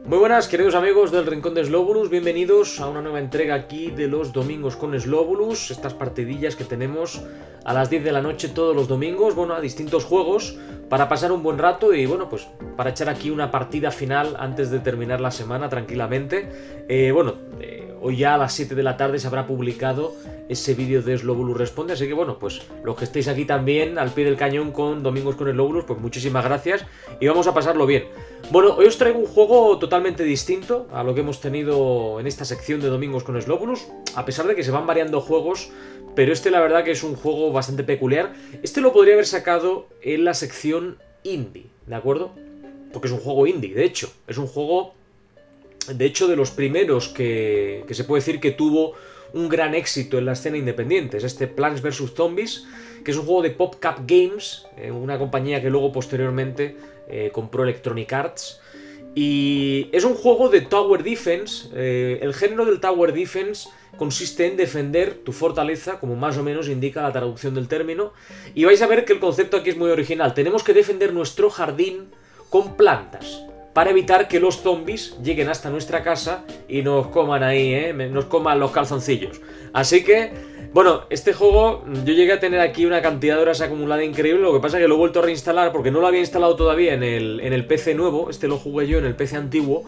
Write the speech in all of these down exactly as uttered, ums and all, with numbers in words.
Muy buenas, queridos amigos del Rincón de Slowbulus, bienvenidos a una nueva entrega aquí de los domingos con Slowbulus, estas partidillas que tenemos a las diez de la noche todos los domingos, bueno, a distintos juegos, para pasar un buen rato y bueno, pues para echar aquí una partida final antes de terminar la semana tranquilamente. Eh, bueno, eh, hoy ya a las siete de la tarde se habrá publicado ese vídeo de Slowbulus Responde, así que bueno, pues los que estéis aquí también al pie del cañón con Domingos con Slowbulus, pues muchísimas gracias y vamos a pasarlo bien. Bueno, hoy os traigo un juego totalmente distinto a lo que hemos tenido en esta sección de Domingos con Slowbulus, a pesar de que se van variando juegos, pero este la verdad que es un juego bastante peculiar. Este lo podría haber sacado en la sección indie, ¿de acuerdo? Porque es un juego indie, de hecho, es un juego, de hecho, de los primeros que, que se puede decir que tuvo un gran éxito en la escena independiente. Es este Plants versus. Zombies, que es un juego de PopCap Games, eh, una compañía que luego posteriormente eh, compró Electronic Arts. Y es un juego de Tower Defense. Eh, el género del Tower Defense consiste en defender tu fortaleza, como más o menos indica la traducción del término. Y vais a ver que el concepto aquí es muy original. Tenemos que defender nuestro jardín con plantas, para evitar que los zombies lleguen hasta nuestra casa y nos coman ahí, ¿eh? Nos coman los calzoncillos. Así que, bueno, este juego yo llegué a tener aquí una cantidad de horas acumulada increíble. Lo que pasa es que lo he vuelto a reinstalar porque no lo había instalado todavía en el, en el P C nuevo. Este lo jugué yo en el P C antiguo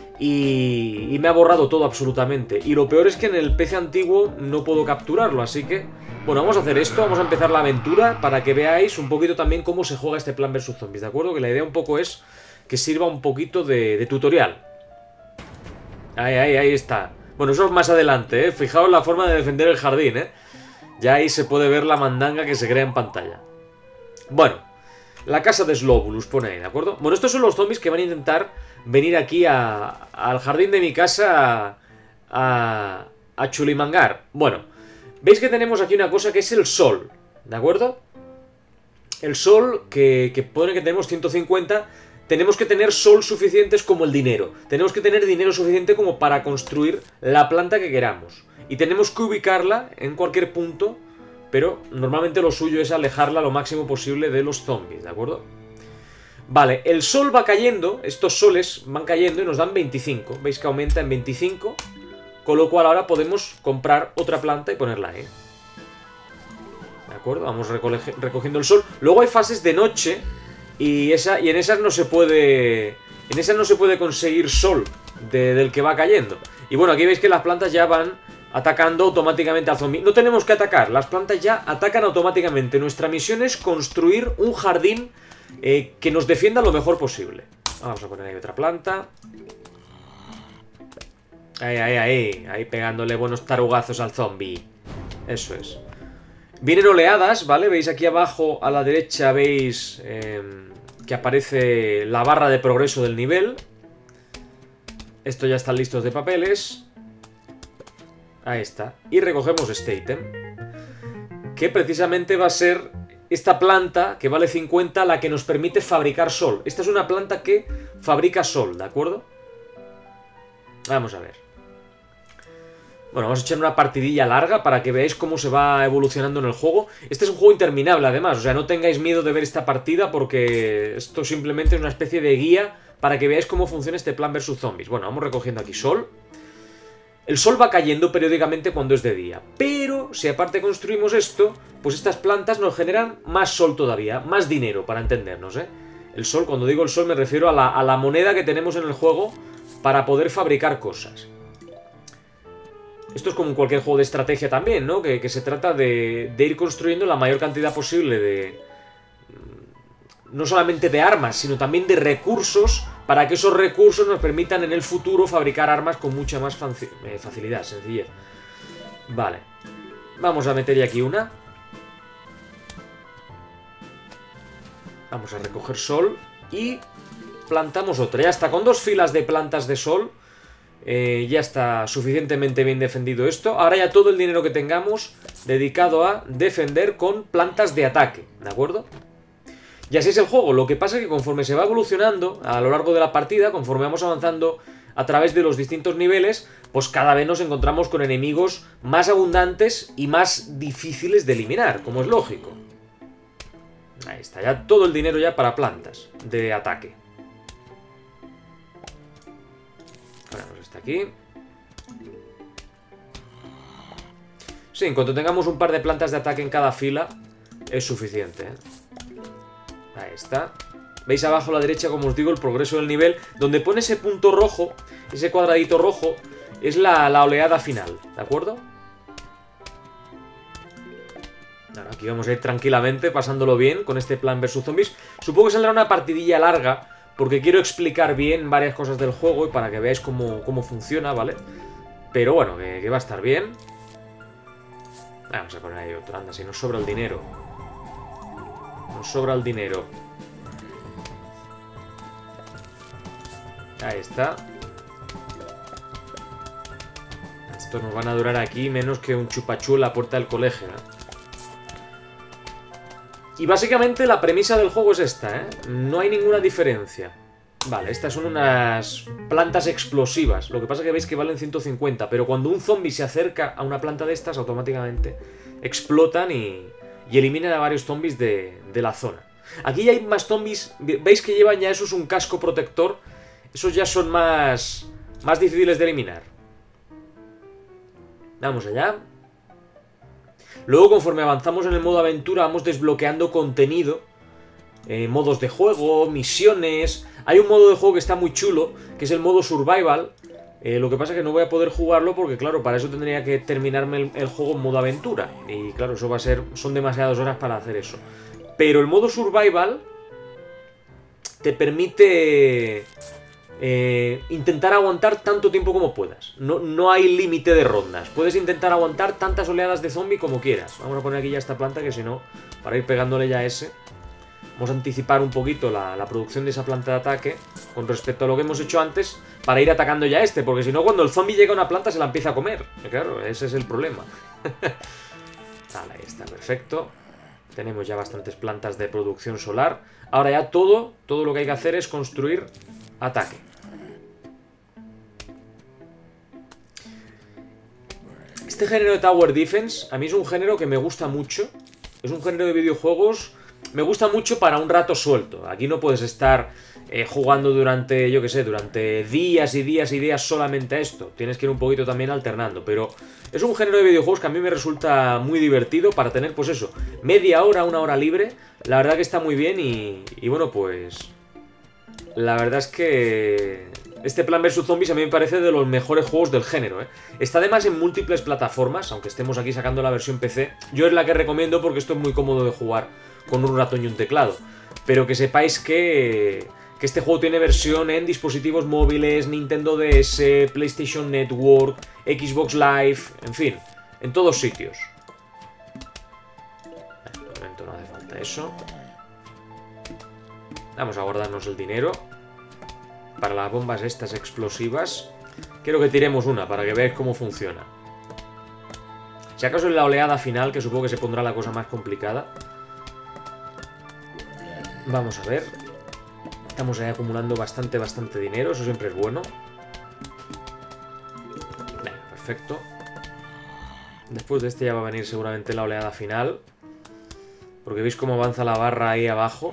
y, y me ha borrado todo absolutamente. Y lo peor es que en el P C antiguo no puedo capturarlo, así que, bueno, vamos a hacer esto. Vamos a empezar la aventura para que veáis un poquito también cómo se juega este Plants versus. Zombies, ¿de acuerdo? Que la idea un poco es que sirva un poquito de, de tutorial. Ahí, ahí, ahí está. Bueno, eso es más adelante, ¿eh? Fijaos la forma de defender el jardín, ¿eh? Ya ahí se puede ver la mandanga que se crea en pantalla. Bueno, la casa de Slowbulus pone ahí, ¿de acuerdo? Bueno, estos son los zombies que van a intentar venir aquí a, al jardín de mi casa a, a, a chulimangar. Bueno, veis que tenemos aquí una cosa que es el sol, ¿de acuerdo? El sol que, que pone que tenemos ciento cincuenta. Tenemos que tener sol suficientes como el dinero. Tenemos que tener dinero suficiente como para construir la planta que queramos. Y tenemos que ubicarla en cualquier punto, pero normalmente lo suyo es alejarla lo máximo posible de los zombies, ¿de acuerdo? Vale, el sol va cayendo, estos soles van cayendo y nos dan veinticinco. Veis que aumenta en veinticinco, con lo cual ahora podemos comprar otra planta y ponerla ahí. ¿De acuerdo? Vamos recogiendo el sol. Luego hay fases de noche. Y, esa, y en esas no se puede. En esas no se puede conseguir sol de, del que va cayendo. Y bueno, aquí veis que las plantas ya van atacando automáticamente al zombie. No tenemos que atacar, las plantas ya atacan automáticamente. Nuestra misión es construir un jardín eh, que nos defienda lo mejor posible. Vamos a poner ahí otra planta. Ahí, ahí, ahí. Ahí pegándole buenos tarugazos al zombie. Eso es. Vienen oleadas, ¿vale? Veis aquí abajo a la derecha, veis eh, que aparece la barra de progreso del nivel. Esto ya están listos de papeles. Ahí está. Y recogemos este ítem, que precisamente va a ser esta planta, que vale cincuenta, la que nos permite fabricar sol. Esta es una planta que fabrica sol, ¿de acuerdo? Vamos a ver. Bueno, vamos a echar una partidilla larga para que veáis cómo se va evolucionando en el juego. Este es un juego interminable, además. O sea, no tengáis miedo de ver esta partida porque esto simplemente es una especie de guía para que veáis cómo funciona este Plants versus. Zombies. Bueno, vamos recogiendo aquí sol. El sol va cayendo periódicamente cuando es de día. Pero, si aparte construimos esto, pues estas plantas nos generan más sol todavía, más dinero, para entendernos, ¿eh? El sol, cuando digo el sol me refiero a la, a la moneda que tenemos en el juego para poder fabricar cosas. Esto es como en cualquier juego de estrategia también, ¿no? Que, que se trata de, de ir construyendo la mayor cantidad posible de... No solamente de armas, sino también de recursos, para que esos recursos nos permitan en el futuro fabricar armas con mucha más facilidad, sencillez. Vale. Vamos a meter aquí una. Vamos a recoger sol y plantamos otra. Ya está, con dos filas de plantas de sol. Eh, ya está suficientemente bien defendido esto. Ahora ya todo el dinero que tengamos dedicado a defender con plantas de ataque, ¿de acuerdo? Y así es el juego. Lo que pasa es que conforme se va evolucionando a lo largo de la partida, conforme vamos avanzando a través de los distintos niveles, pues cada vez nos encontramos con enemigos más abundantes y más difíciles de eliminar, como es lógico. Ahí está, ya todo el dinero ya para plantas de ataque. aquí. Sí, en cuanto tengamos un par de plantas de ataque en cada fila, es suficiente, ¿eh? Ahí está. Veis abajo a la derecha, como os digo, el progreso del nivel. Donde pone ese punto rojo, ese cuadradito rojo, es la, la oleada final, ¿de acuerdo? Ahora aquí vamos a ir tranquilamente, pasándolo bien con este plan versus zombies. Supongo que saldrá una partidilla larga, porque quiero explicar bien varias cosas del juego y para que veáis cómo, cómo funciona, ¿vale? Pero bueno, que, que va a estar bien. Vamos a poner ahí otro, anda, si nos sobra el dinero. Nos sobra el dinero. Ahí está. Estos nos van a durar aquí menos que un chupachú en la puerta del colegio, ¿eh? Y básicamente la premisa del juego es esta, ¿eh? No hay ninguna diferencia. Vale, estas son unas plantas explosivas. Lo que pasa es que veis que valen ciento cincuenta, pero cuando un zombie se acerca a una planta de estas, automáticamente explotan y, y eliminan a varios zombies de, de la zona. Aquí ya hay más zombies. Veis que llevan ya, eso es un casco protector. Esos ya son más, más difíciles de eliminar. Vamos allá. Luego, conforme avanzamos en el modo aventura, vamos desbloqueando contenido. Eh, modos de juego, misiones. Hay un modo de juego que está muy chulo, que es el modo survival. Eh, lo que pasa es que no voy a poder jugarlo porque, claro, para eso tendría que terminarme el, el juego en modo aventura. Y claro, eso va a ser... son demasiadas horas para hacer eso. Pero el modo survival te permite... Eh, intentar aguantar tanto tiempo como puedas. No, no hay límite de rondas. Puedes intentar aguantar tantas oleadas de zombie como quieras. Vamos a poner aquí ya esta planta, que si no, para ir pegándole ya a ese. Vamos a anticipar un poquito la, la producción de esa planta de ataque con respecto a lo que hemos hecho antes, para ir atacando ya a este, porque si no, cuando el zombie llega a una planta se la empieza a comer. Y claro, ese es el problema. Vale, ahí está, perfecto. Tenemos ya bastantes plantas de producción solar. Ahora ya todo, todo lo que hay que hacer es construir ataque. Este género de Tower Defense a mí es un género que me gusta mucho. Es un género de videojuegos... Me gusta mucho para un rato suelto. Aquí no puedes estar eh, jugando durante, yo qué sé, durante días y días y días solamente a esto. Tienes que ir un poquito también alternando. Pero es un género de videojuegos que a mí me resulta muy divertido para tener, pues eso, media hora, una hora libre. La verdad que está muy bien y, y bueno, pues... La verdad es que... Este Plan versus Zombies a mí me parece de los mejores juegos del género, ¿eh? Está además en múltiples plataformas, aunque estemos aquí sacando la versión P C. Yo es la que recomiendo porque esto es muy cómodo de jugar con un ratón y un teclado. Pero que sepáis que, que este juego tiene versión en dispositivos móviles, Nintendo D S, PlayStation Network, Xbox Live, en fin, en todos sitios. De momento no hace falta eso. Vamos a guardarnos el dinero para las bombas estas explosivas. Quiero que tiremos una para que veáis cómo funciona. Si acaso en la oleada final, que supongo que se pondrá la cosa más complicada. Vamos a ver. Estamos ahí acumulando bastante, bastante dinero. Eso siempre es bueno. Venga, perfecto. Después de este ya va a venir seguramente la oleada final. Porque veis cómo avanza la barra ahí abajo.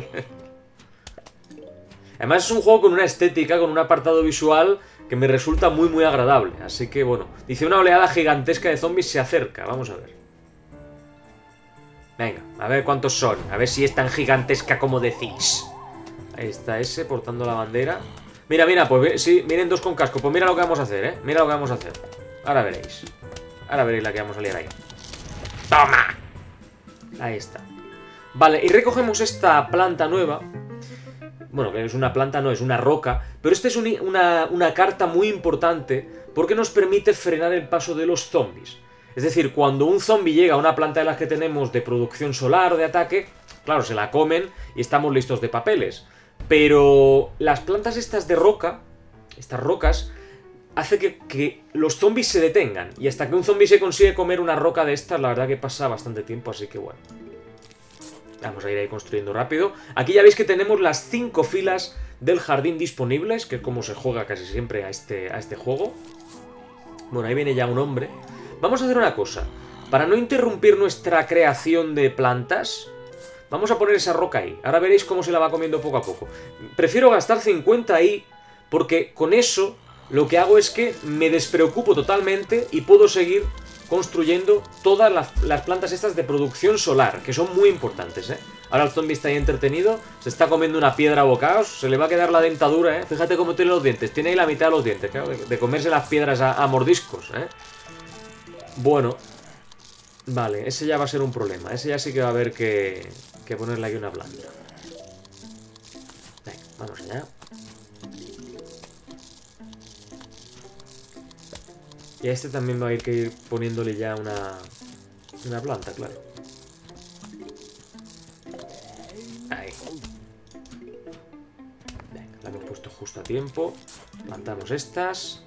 Además es un juego con una estética, con un apartado visual que me resulta muy muy agradable. Así que bueno, dice una oleada gigantesca de zombies se acerca. Vamos a ver. Venga, a ver cuántos son. A ver si es tan gigantesca como decís. Ahí está ese portando la bandera. Mira, mira, pues sí, miren dos con casco. Pues mira lo que vamos a hacer, ¿eh? Mira lo que vamos a hacer. Ahora veréis. Ahora veréis la que vamos a liar ahí. ¡Toma! Ahí está. Vale, y recogemos esta planta nueva. Bueno, que es una planta, no, es una roca. Pero esta es un, una, una carta muy importante porque nos permite frenar el paso de los zombies. Es decir, cuando un zombie llega a una planta de las que tenemos de producción solar o de ataque, claro, se la comen y estamos listos de papeles. Pero las plantas estas de roca, estas rocas, hace que, que los zombies se detengan. Y hasta que un zombie se consigue comer una roca de estas, la verdad que pasa bastante tiempo, así que bueno. Vamos a ir ahí construyendo rápido. Aquí ya veis que tenemos las cinco filas del jardín disponibles, que es como se juega casi siempre a este, a este juego. Bueno, ahí viene ya un hombre. Vamos a hacer una cosa. Para no interrumpir nuestra creación de plantas, vamos a poner esa roca ahí. Ahora veréis cómo se la va comiendo poco a poco. Prefiero gastar cincuenta ahí, porque con eso lo que hago es que me despreocupo totalmente y puedo seguir construyendo todas las, las plantas estas de producción solar, que son muy importantes, ¿eh? Ahora el zombie está ahí entretenido, se está comiendo una piedra a bocados, se le va a quedar la dentadura, ¿eh? Fíjate cómo tiene los dientes, tiene ahí la mitad de los dientes, claro, de, de comerse las piedras a, a mordiscos, ¿eh? Bueno, vale, ese ya va a ser un problema, ese ya sí que va a haber que, que ponerle aquí una planta. Venga, vamos allá. Y a este también va a ir que ir poniéndole ya una, una planta, claro. Ahí. Venga, la hemos puesto justo a tiempo. Plantamos estas.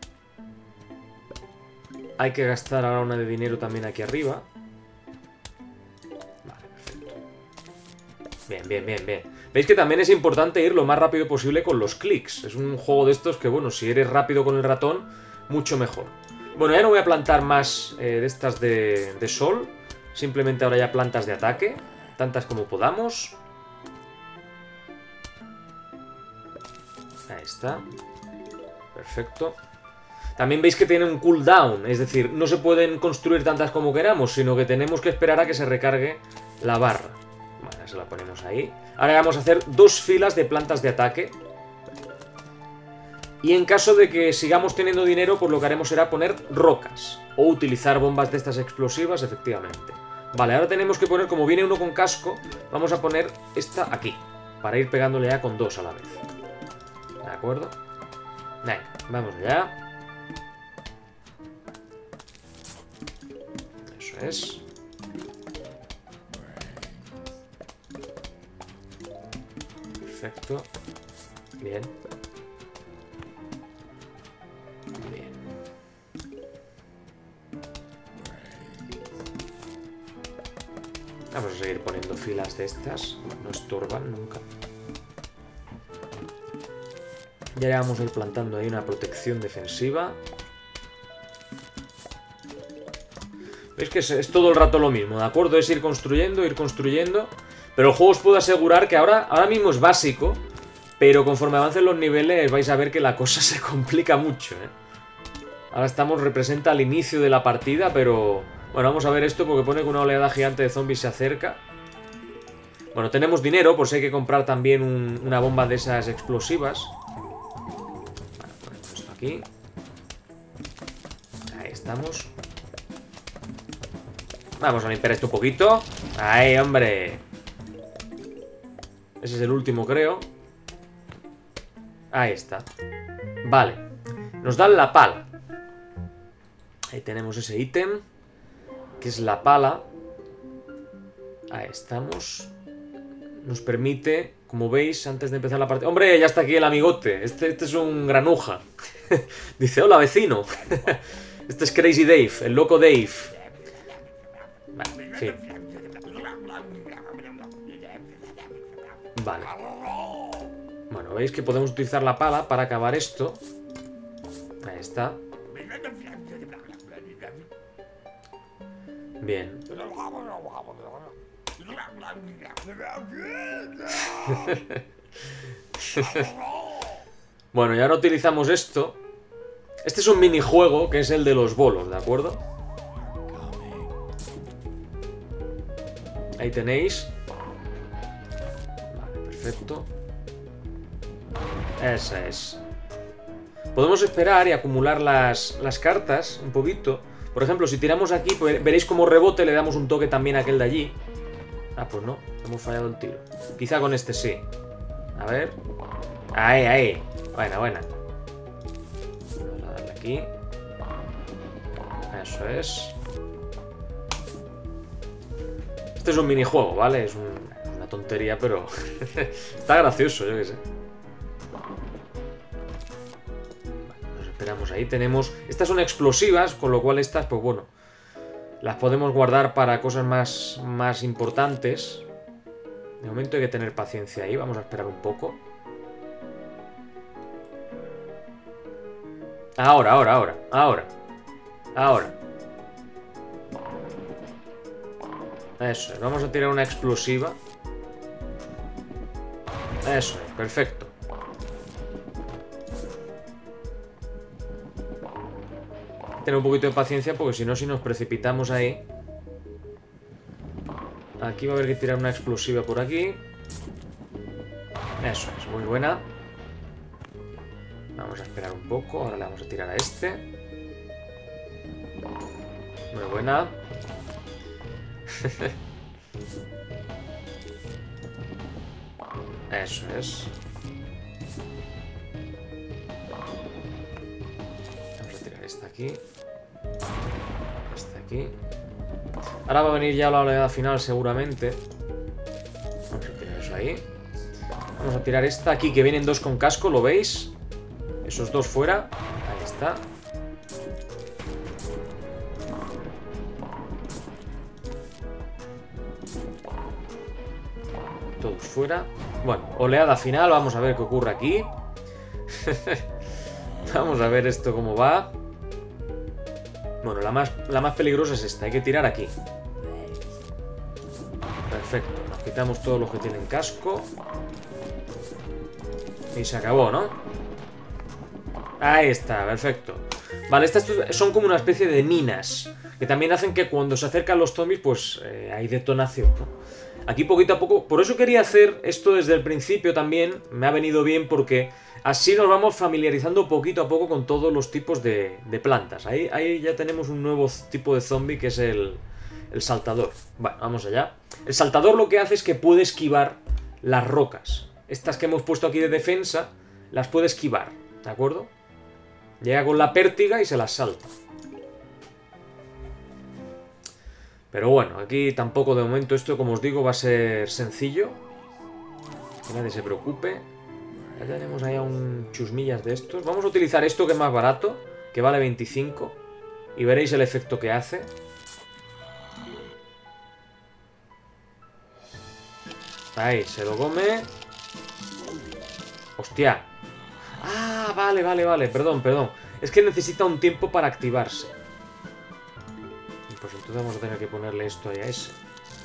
Hay que gastar ahora una de dinero también aquí arriba. Vale, perfecto. Bien, bien, bien, bien. Veis que también es importante ir lo más rápido posible con los clics. Es un juego de estos que, bueno, si eres rápido con el ratón, mucho mejor. Bueno, ya no voy a plantar más eh, de estas de, de sol. Simplemente ahora ya plantas de ataque. Tantas como podamos. Ahí está. Perfecto. También veis que tiene un cooldown. Es decir, no se pueden construir tantas como queramos, sino que tenemos que esperar a que se recargue la barra. Vale, se la ponemos ahí. Ahora vamos a hacer dos filas de plantas de ataque. Y en caso de que sigamos teniendo dinero, pues lo que haremos será poner rocas. O utilizar bombas de estas explosivas, efectivamente. Vale, ahora tenemos que poner, como viene uno con casco, vamos a poner esta aquí. Para ir pegándole ya con dos a la vez. ¿De acuerdo? Venga, vamos allá. Eso es. Perfecto. Bien. Bien. Vamos a seguir poniendo filas de estas. No estorban nunca. Ya vamos a ir plantando ahí una protección defensiva. Veis que es, es todo el rato lo mismo, ¿de acuerdo? Es ir construyendo, ir construyendo. Pero el juego os puedo asegurar que ahora, ahora mismo es básico. Pero conforme avancen los niveles vais a ver que la cosa se complica mucho, ¿eh? Ahora estamos, representa el inicio de la partida, pero... Bueno, vamos a ver esto porque pone que una oleada gigante de zombies se acerca. Bueno, tenemos dinero, por si hay que comprar también un, una bomba de esas explosivas. Vale, ponemos esto aquí. Ahí estamos. Vamos a limpiar esto un poquito. Ahí, hombre. Ese es el último, creo. Ahí está. Vale. Nos dan la pala. Ahí tenemos ese ítem, que es la pala. Ahí estamos. Nos permite, como veis, antes de empezar la partida... ¡Hombre, ya está aquí el amigote! Este, este es un granuja. Dice, hola, vecino. Este es Crazy Dave, el loco Dave. Vale, en fin. Vale. Bueno, veis que podemos utilizar la pala para acabar esto. Ahí está. Bien. Bueno, y ahora utilizamos esto. Este es un minijuego que es el de los bolos, ¿de acuerdo? Ahí tenéis. Vale, perfecto. Esa es. Podemos esperar y acumular las, las cartas un poquito. Por ejemplo, si tiramos aquí, pues veréis como rebote, le damos un toque también a aquel de allí. Ah, pues no, hemos fallado el tiro. Quizá con este sí. A ver. Ahí, ahí. Buena, buena. Vamos a darle aquí. Eso es. Este es un minijuego, ¿vale? Es un, una tontería, pero está gracioso, yo qué sé. Esperamos, ahí tenemos... Estas son explosivas, con lo cual estas, pues bueno, las podemos guardar para cosas más, más importantes. De momento hay que tener paciencia ahí, vamos a esperar un poco. Ahora, ahora, ahora, ahora. Ahora. Eso es, vamos a tirar una explosiva. Eso es, perfecto. tener un poquito de paciencia porque si no, si nos precipitamos ahí... Aquí va a haber que tirar una explosiva por aquí. Eso es, muy buena. Vamos a esperar un poco. Ahora le vamos a tirar a este. Muy buena. Eso es. Vamos a tirar esta aquí. Esta aquí. Ahora va a venir ya la oleada final seguramente. Vamos a tirar eso ahí. Vamos a tirar esta aquí que vienen dos con casco, ¿lo veis? Esos dos fuera. Ahí está. Todos fuera. Bueno, oleada final. Vamos a ver qué ocurre aquí. Vamos a ver esto cómo va. Bueno, la más, la más peligrosa es esta. Hay que tirar aquí. Perfecto. Nos quitamos todos los que tienen casco. Y se acabó, ¿no? Ahí está, perfecto. Vale, estas son como una especie de minas, que también hacen que cuando se acercan los zombies, pues eh, hay detonación, ¿no? Aquí poquito a poco... Por eso quería hacer esto desde el principio también. Me ha venido bien porque así nos vamos familiarizando poquito a poco con todos los tipos de, de plantas. Ahí, ahí ya tenemos un nuevo tipo de zombie que es el, el saltador. Bueno, vamos allá. El saltador lo que hace es que puede esquivar las rocas. Estas que hemos puesto aquí de defensa, las puede esquivar, ¿de acuerdo? Llega con la pértiga y se las salta. Pero bueno, aquí tampoco de momento esto, como os digo, va a ser sencillo. Que nadie se preocupe. Ya tenemos ahí a un chusmillas de estos. Vamos a utilizar esto que es más barato, que vale veinticinco. Y veréis el efecto que hace. Ahí, se lo come. Hostia. Ah, vale, vale, vale. Perdón, perdón. Es que necesita un tiempo para activarse. Pues entonces vamos a tener que ponerle esto ahí a ese.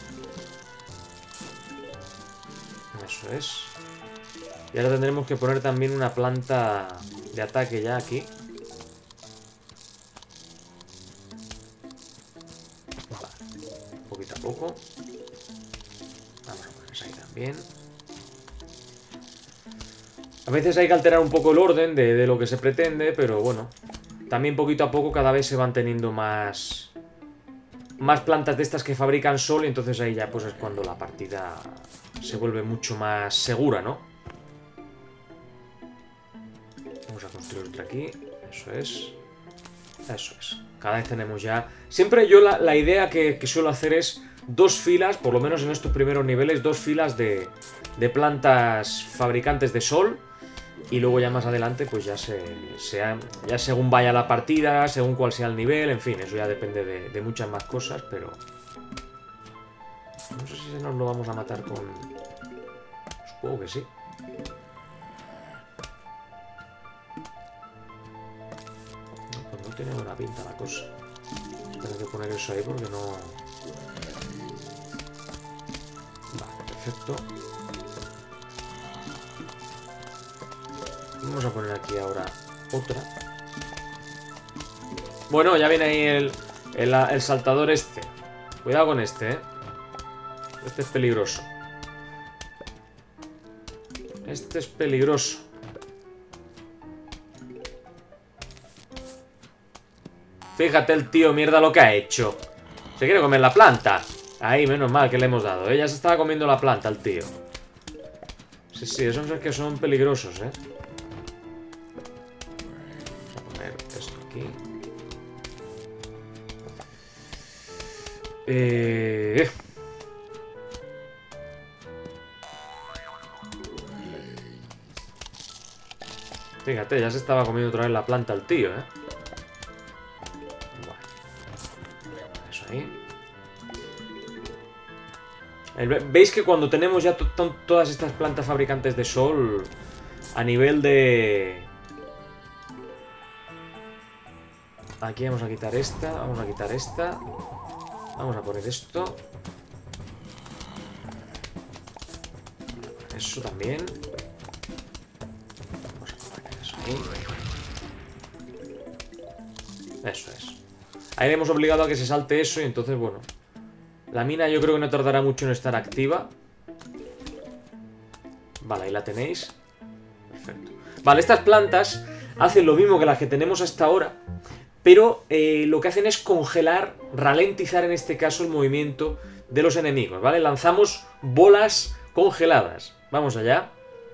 Eso es. Y ahora tendremos que poner también una planta de ataque ya aquí. Vale. Poquito a poco. Vamos a poner eso ahí también. A veces hay que alterar un poco el orden de, de lo que se pretende, pero bueno. También poquito a poco cada vez se van teniendo más... Más plantas de estas que fabrican sol, y entonces ahí ya pues es cuando la partida se vuelve mucho más segura, ¿no? Vamos a construir otra aquí. Eso es. Eso es. Cada vez tenemos ya... Siempre yo la, la idea que, que suelo hacer es dos filas, por lo menos en estos primeros niveles, dos filas de, de plantas fabricantes de sol. Y luego ya más adelante, pues ya se, se ya según vaya la partida, según cuál sea el nivel, en fin, eso ya depende de, de muchas más cosas, pero... No sé si se nos lo vamos a matar con... Supongo que sí. No, pues no tiene buena pinta la cosa. Tengo que poner eso ahí porque no... Vale, perfecto. Vamos a poner aquí ahora otra. Bueno, ya viene ahí el, el, el saltador este. Cuidado con este, ¿eh? Este es peligroso. Este es peligroso. Fíjate el tío, mierda lo que ha hecho. Se quiere comer la planta. Ahí, menos mal que le hemos dado. Ella se estaba comiendo la planta, el tío. Sí, sí, esos son que son peligrosos, ¿eh? Eh... Fíjate, ya se estaba comiendo otra vez la planta el tío, ¿eh? Bueno. Eso ahí. Veis que cuando tenemos ya todas estas plantas fabricantes de sol, a nivel de... Aquí vamos a quitar esta, vamos a quitar esta. Vamos a poner esto. Eso también. Vamos a poner eso ahí. Eso es. Ahí le hemos obligado a que se salte eso y entonces, bueno. La mina yo creo que no tardará mucho en estar activa. Vale, ahí la tenéis. Perfecto. Vale, estas plantas hacen lo mismo que las que tenemos hasta ahora, pero eh, lo que hacen es congelar, ralentizar en este caso el movimiento de los enemigos, ¿vale? Lanzamos bolas congeladas. Vamos allá.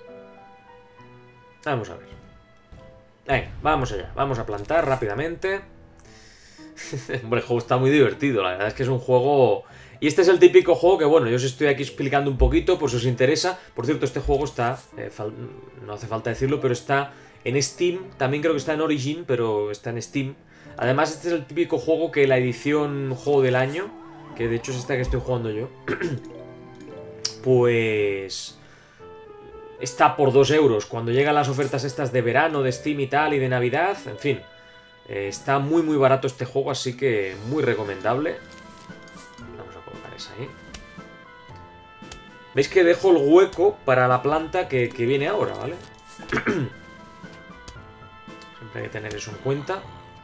Vamos a ver. Venga, vamos allá. Vamos a plantar rápidamente. Hombre, el juego está muy divertido. La verdad es que es un juego... Y este es el típico juego que, bueno, yo os estoy aquí explicando un poquito por si os interesa. Por cierto, este juego está... Eh, no hace falta decirlo, pero está en Steam. También creo que está en Origin, pero está en Steam. Además, este es el típico juego que la edición Juego del Año, que de hecho es esta que estoy jugando yo, pues... está por dos euros. Cuando llegan las ofertas estas de verano, de Steam y tal, y de Navidad, en fin. Eh, está muy muy barato este juego, así que muy recomendable. Vamos a colocar esa ahí. ¿Veis que dejo el hueco para la planta que, que viene ahora, ¿vale? Siempre hay que tener eso en cuenta.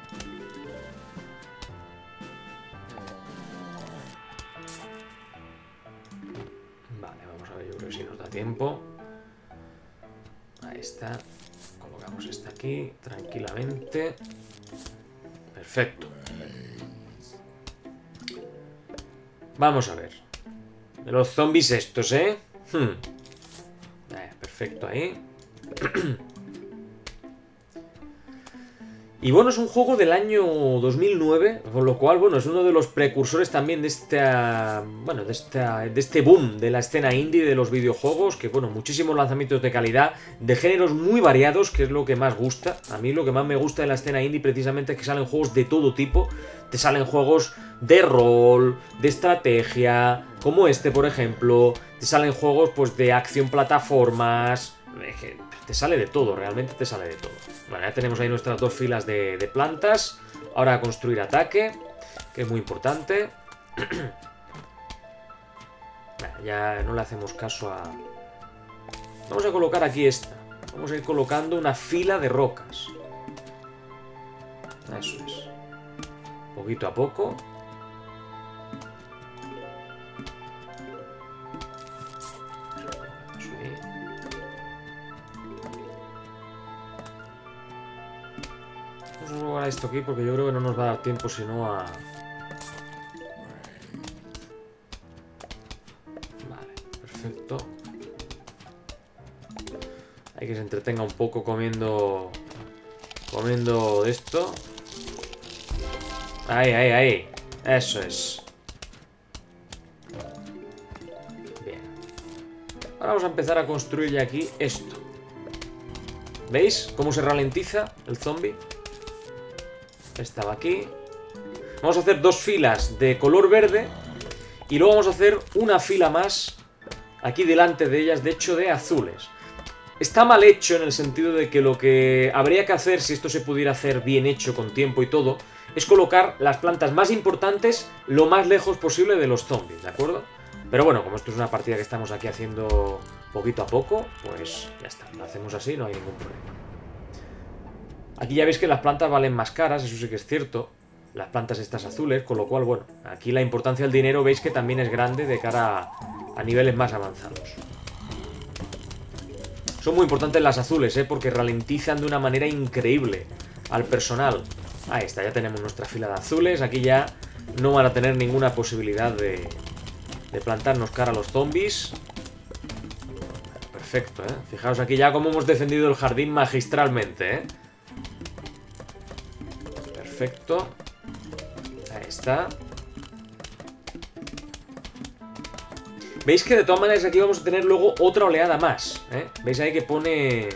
Vale, vamos a ver, yo creo que si nos da tiempo. Ahí está. Colocamos esta aquí tranquilamente. Perfecto. Vamos a ver. Los zombies estos, ¿eh? Hmm. Eh, perfecto ahí. Y bueno, es un juego del año dos mil nueve, con lo cual, bueno, es uno de los precursores también de esta, bueno, de esta, de este boom de la escena indie de los videojuegos, que bueno, muchísimos lanzamientos de calidad, de géneros muy variados, que es lo que más gusta. A mí lo que más me gusta de la escena indie precisamente es que salen juegos de todo tipo. Te salen juegos de rol, de estrategia, como este, por ejemplo. Te salen juegos, pues, de acción plataformas. Te sale de todo, realmente te sale de todo. Vale, ya tenemos ahí nuestras dos filas de, de plantas. Ahora a construir ataque, que es muy importante. Vale, ya no le hacemos caso a... Vamos a colocar aquí esta. Vamos a ir colocando una fila de rocas. Eso es. Poquito a poco. Vamos a colocar esto aquí porque yo creo que no nos va a dar tiempo sino a... Vale, perfecto. Hay que se entretenga un poco comiendo... Comiendo esto. Ahí, ahí, ahí. Eso es. Bien. Ahora vamos a empezar a construir ya aquí esto. ¿Veis cómo se ralentiza el zombie? Estaba aquí. Vamos a hacer dos filas de color verde. Y luego vamos a hacer una fila más aquí delante de ellas, de hecho, de azules. Está mal hecho en el sentido de que lo que habría que hacer, si esto se pudiera hacer bien hecho con tiempo y todo, es colocar las plantas más importantes lo más lejos posible de los zombies, ¿de acuerdo? Pero bueno, como esto es una partida que estamos aquí haciendo poquito a poco, pues ya está, lo hacemos así, no hay ningún problema. Aquí ya veis que las plantas valen más caras, eso sí que es cierto. Las plantas estas azules, con lo cual, bueno, aquí la importancia del dinero veis que también es grande de cara a, a niveles más avanzados. Son muy importantes las azules, ¿eh? Porque ralentizan de una manera increíble al personal. Ahí está, ya tenemos nuestra fila de azules. Aquí ya no van a tener ninguna posibilidad de, de plantarnos cara a los zombies. Perfecto, ¿eh? Fijaos aquí ya cómo hemos defendido el jardín magistralmente, ¿eh? Perfecto. Ahí está. Veis que de todas maneras aquí vamos a tener luego otra oleada más, ¿eh? Veis ahí que pone...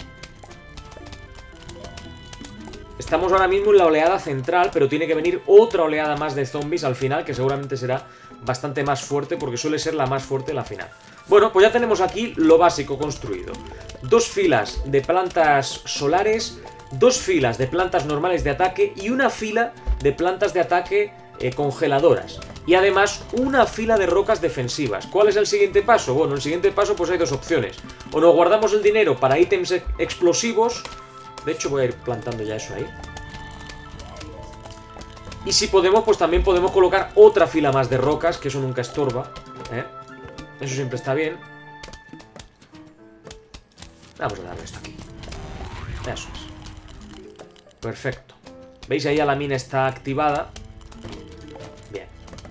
Estamos ahora mismo en la oleada central, pero tiene que venir otra oleada más de zombies al final, que seguramente será bastante más fuerte, porque suele ser la más fuerte la final. Bueno, pues ya tenemos aquí lo básico construido. Dos filas de plantas solares, dos filas de plantas normales de ataque y una fila de plantas de ataque eh, congeladoras. Y además una fila de rocas defensivas. ¿Cuál es el siguiente paso? Bueno, el siguiente paso pues hay dos opciones. O nos guardamos el dinero para ítems explosivos. De hecho voy a ir plantando ya eso ahí. Y si podemos, pues también podemos colocar otra fila más de rocas, que eso nunca estorba, ¿eh? Eso siempre está bien. Vamos a darle esto aquí. Eso es. Perfecto. ¿Veis? Ahí ya la mina está activada. Bien.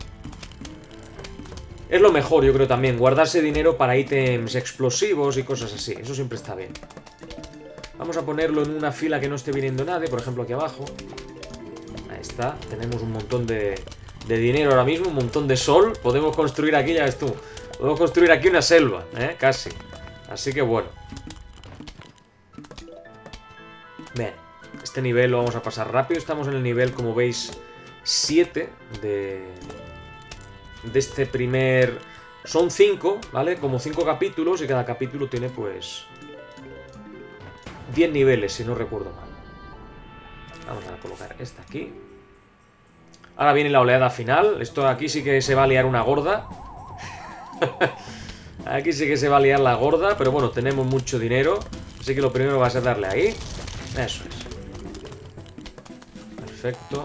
Es lo mejor, yo creo también, guardarse dinero para ítems explosivos y cosas así. Eso siempre está bien. Vamos a ponerlo en una fila que no esté viniendo nadie, por ejemplo aquí abajo. Ahí está, tenemos un montón de, de dinero ahora mismo, un montón de sol. Podemos construir aquí, ya ves tú, podemos construir aquí una selva, ¿eh? Casi. Así que bueno. Bien, este nivel lo vamos a pasar rápido. Estamos en el nivel, como veis, siete de, de este primer... Son cinco, ¿vale? Como cinco capítulos y cada capítulo tiene pues diez niveles, si no recuerdo mal. Vamos a colocar esta aquí. Ahora viene la oleada final. Esto aquí sí que se va a liar una gorda. Aquí sí que se va a liar la gorda. Pero bueno, tenemos mucho dinero. Así que lo primero va a ser darle ahí. Eso es. Perfecto.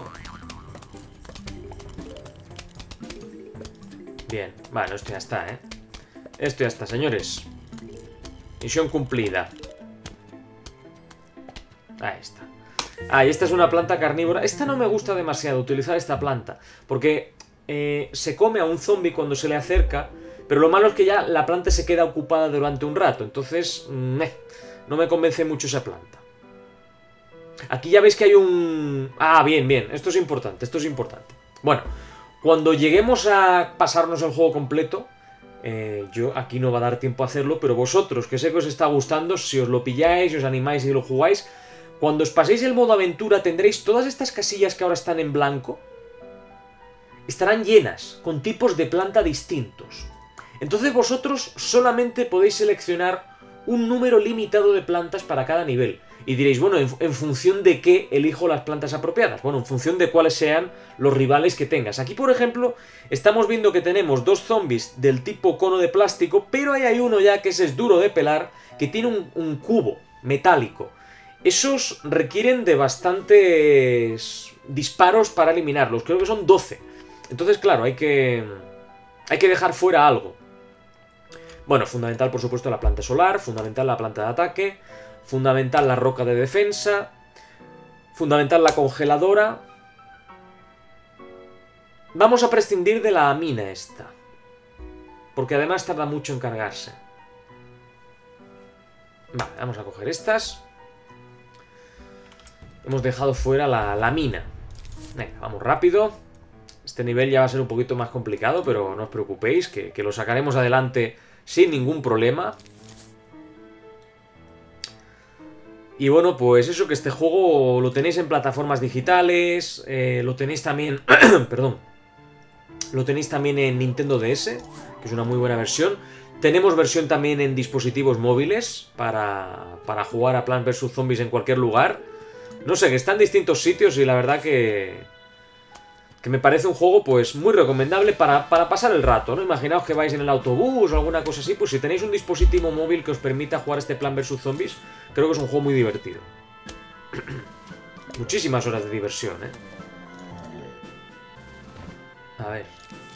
Bien, bueno, esto ya está, ¿eh? Esto ya está, señores. Misión cumplida. Ahí está. Ah, y esta es una planta carnívora. Esta no me gusta demasiado, utilizar esta planta, porque eh, se come a un zombie cuando se le acerca. Pero lo malo es que ya la planta se queda ocupada durante un rato. Entonces, meh, no me convence mucho esa planta. Aquí ya veis que hay un... Ah, bien, bien, esto es importante, esto es importante. Bueno, cuando lleguemos a pasarnos el juego completo, eh, yo aquí no va a dar tiempo a hacerlo, pero vosotros, que sé que os está gustando, si os lo pilláis, si os animáis y lo jugáis, cuando os paséis el modo aventura tendréis todas estas casillas que ahora están en blanco, estarán llenas, con tipos de planta distintos. Entonces vosotros solamente podéis seleccionar un número limitado de plantas para cada nivel. Y diréis, bueno, ¿en, en función de qué elijo las plantas apropiadas? Bueno, en función de cuáles sean los rivales que tengas. Aquí, por ejemplo, estamos viendo que tenemos dos zombies del tipo cono de plástico, pero ahí hay uno ya que ese es duro de pelar, que tiene un, un cubo metálico. Esos requieren de bastantes disparos para eliminarlos. Creo que son doce. Entonces, claro, hay que, hay que dejar fuera algo. Bueno, fundamental, por supuesto, la planta solar, fundamental la planta de ataque, fundamental la roca de defensa, fundamental la congeladora. Vamos a prescindir de la mina esta, porque además tarda mucho en cargarse. Vale, vamos a coger estas. Hemos dejado fuera la, la mina. Venga, vamos rápido. Este nivel ya va a ser un poquito más complicado, pero no os preocupéis, que, que lo sacaremos adelante sin ningún problema. Y bueno, pues eso, que este juego lo tenéis en plataformas digitales, eh, lo tenéis también, perdón, lo tenéis también en Nintendo D S, que es una muy buena versión. Tenemos versión también en dispositivos móviles para, para jugar a Plants versus. Zombies en cualquier lugar. No sé, que está en distintos sitios y la verdad que, que me parece un juego pues muy recomendable para, para pasar el rato, ¿no? Imaginaos que vais en el autobús o alguna cosa así, pues si tenéis un dispositivo móvil que os permita jugar este Plants versus. Zombies, creo que es un juego muy divertido. Muchísimas horas de diversión, ¿eh? A ver.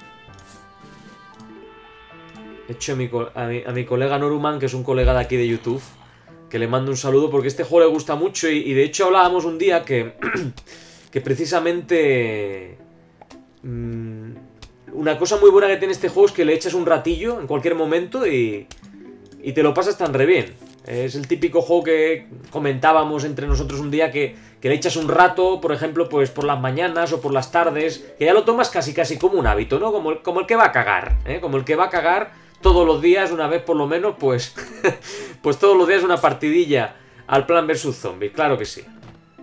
He hecho a mi, a, mi, a mi colega Noruman, que es un colega de aquí de YouTube, que le mando un saludo porque este juego le gusta mucho y, y de hecho hablábamos un día que, que precisamente mmm, una cosa muy buena que tiene este juego es que le echas un ratillo en cualquier momento y, y te lo pasas tan re bien. Es el típico juego que comentábamos entre nosotros un día que, que le echas un rato, por ejemplo, pues por las mañanas o por las tardes, que ya lo tomas casi casi como un hábito, ¿no? Como el, como el que va a cagar, ¿eh? Como el que va a cagar todos los días, una vez por lo menos, pues pues todos los días una partidilla al Plants versus. Zombies, claro que sí.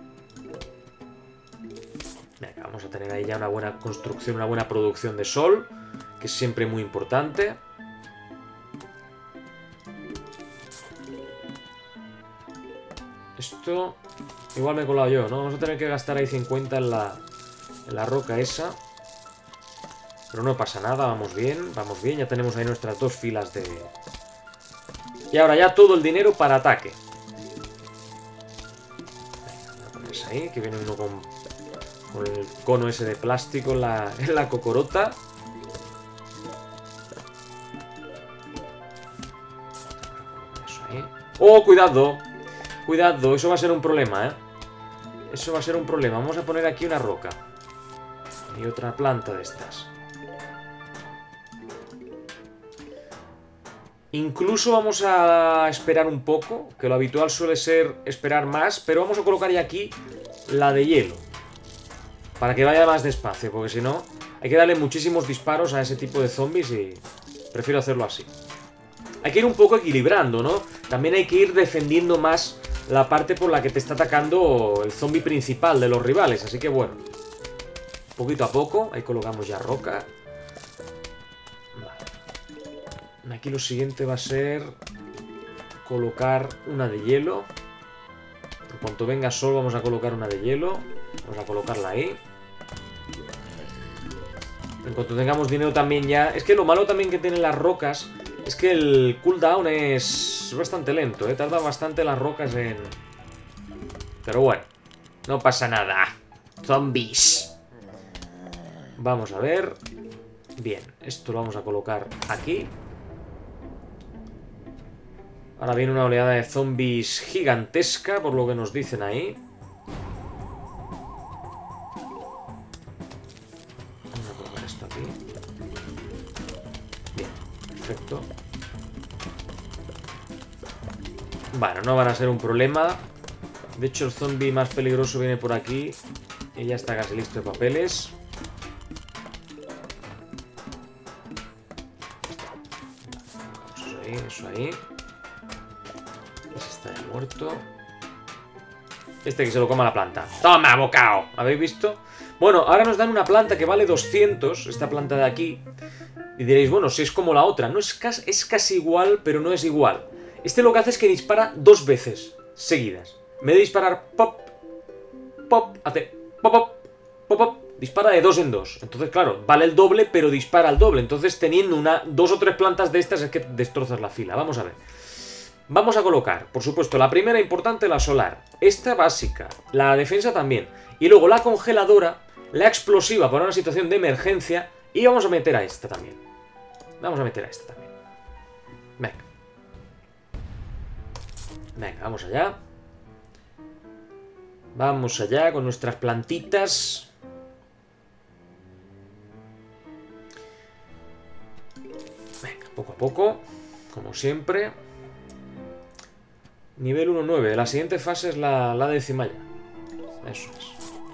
Venga, vamos a tener ahí ya una buena construcción, una buena producción de sol, que es siempre muy importante. Esto igual me he colado yo, ¿no? Vamos a tener que gastar ahí cincuenta en la, en la roca esa. Pero no pasa nada, vamos bien, vamos bien. Ya tenemos ahí nuestras dos filas de... Y ahora ya todo el dinero para ataque. Venga, voy a ponerse ahí, que viene uno con, Con el cono ese de plástico en la, en la cocorota. Eso ahí. ¡Oh, cuidado! Cuidado, eso va a ser un problema, ¿eh? Eso va a ser un problema. Vamos a poner aquí una roca. Y otra planta de estas. Incluso vamos a esperar un poco, que lo habitual suele ser esperar más, pero vamos a colocar ya aquí la de hielo. Para que vaya más despacio, porque si no, hay que darle muchísimos disparos a ese tipo de zombies y prefiero hacerlo así. Hay que ir un poco equilibrando, ¿no? También hay que ir defendiendo más la parte por la que te está atacando el zombie principal de los rivales, así que bueno. Poquito a poco, ahí colocamos ya roca. Vale. Aquí lo siguiente va a ser colocar una de hielo. En cuanto venga sol vamos a colocar una de hielo. Vamos a colocarla ahí. En cuanto tengamos dinero también ya... Es que lo malo también que tienen las rocas es que el cooldown es bastante lento, ¿eh? Tarda bastante las rocas en... Pero bueno, no pasa nada. Zombies. Vamos a ver. Bien, esto lo vamos a colocar aquí. Ahora viene una oleada de zombies gigantesca, por lo que nos dicen ahí. Vamos a colocar esto aquí. Bien, perfecto. Bueno, no van a ser un problema. De hecho, el zombie más peligroso viene por aquí. Y ya está casi listo de papeles. Eso ahí, eso ahí. Ese está ya muerto. Este que se lo coma la planta. ¡Toma, bocao! ¿Habéis visto? Bueno, ahora nos dan una planta que vale doscientos. Esta planta de aquí. Y diréis, bueno, si es como la otra. No es casi, es casi igual, pero no es igual. Este lo que hace es que dispara dos veces seguidas. En vez de disparar pop, pop, hace pop, pop, pop, pop. Dispara de dos en dos. Entonces, claro, vale el doble, pero dispara al doble. Entonces, teniendo una, dos o tres plantas de estas es que destrozas la fila. Vamos a ver. Vamos a colocar, por supuesto, la primera importante, la solar. Esta básica. La defensa también. Y luego la congeladora, la explosiva para una situación de emergencia. Y vamos a meter a esta también. Vamos a meter a esta también. Venga. Venga, vamos allá. Vamos allá con nuestras plantitas. Venga, poco a poco. Como siempre. Nivel uno nueve. La siguiente fase es la, la décima ya. Eso es.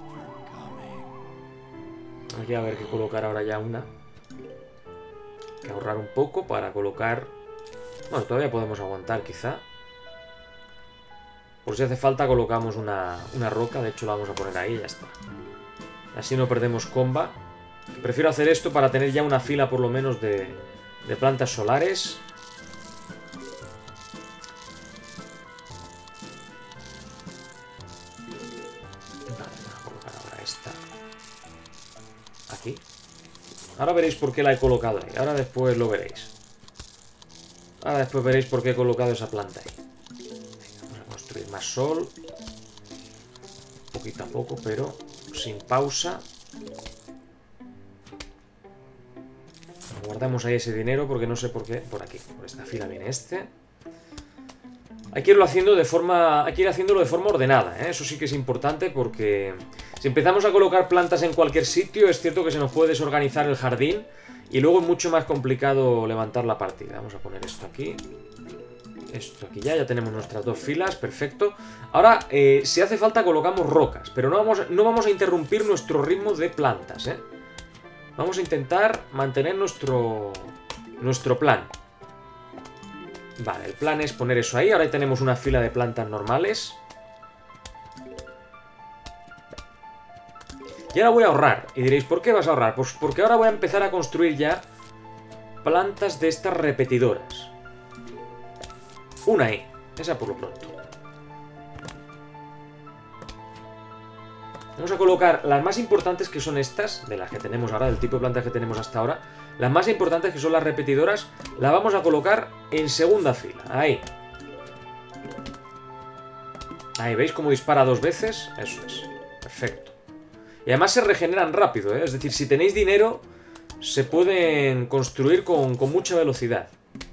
Aquí a ver qué colocar ahora ya una. Hay que ahorrar un poco para colocar... Bueno, todavía podemos aguantar quizá. Por si hace falta colocamos una, una roca. De hecho la vamos a poner ahí y ya está. Así no perdemos comba. Prefiero hacer esto para tener ya una fila por lo menos de, de plantas solares. Vale, voy a colocar ahora esta aquí. Ahora veréis por qué la he colocado ahí. Ahora después lo veréis. Ahora después veréis por qué he colocado esa planta ahí. Más sol, poquito a poco, pero sin pausa. Guardamos ahí ese dinero porque no sé por qué. Por aquí, por esta fila viene este. Hay que irlo haciendo de forma, hay que ir haciéndolo de forma ordenada, ¿eh? Eso sí que es importante porque si empezamos a colocar plantas en cualquier sitio, es cierto que se nos puede desorganizar el jardín y luego es mucho más complicado levantar la partida. Vamos a poner esto aquí. Esto aquí ya, ya tenemos nuestras dos filas, perfecto. Ahora, eh, si hace falta colocamos rocas, pero no vamos, no vamos a interrumpir nuestro ritmo de plantas, ¿eh? Vamos a intentar mantener nuestro, nuestro plan. Vale, el plan es poner eso ahí. Ahora tenemos una fila de plantas normales. Y ahora voy a ahorrar. Y diréis, ¿por qué vas a ahorrar? Pues porque ahora voy a empezar a construir ya plantas de estas repetidoras. Una ahí, esa por lo pronto. Vamos a colocar las más importantes, que son estas, de las que tenemos ahora, del tipo de plantas que tenemos hasta ahora. Las más importantes, que son las repetidoras, las vamos a colocar en segunda fila. Ahí. Ahí, ¿veis cómo dispara dos veces? Eso es. Perfecto. Y además se regeneran rápido, ¿eh? Es decir, si tenéis dinero, se pueden construir con, con mucha velocidad.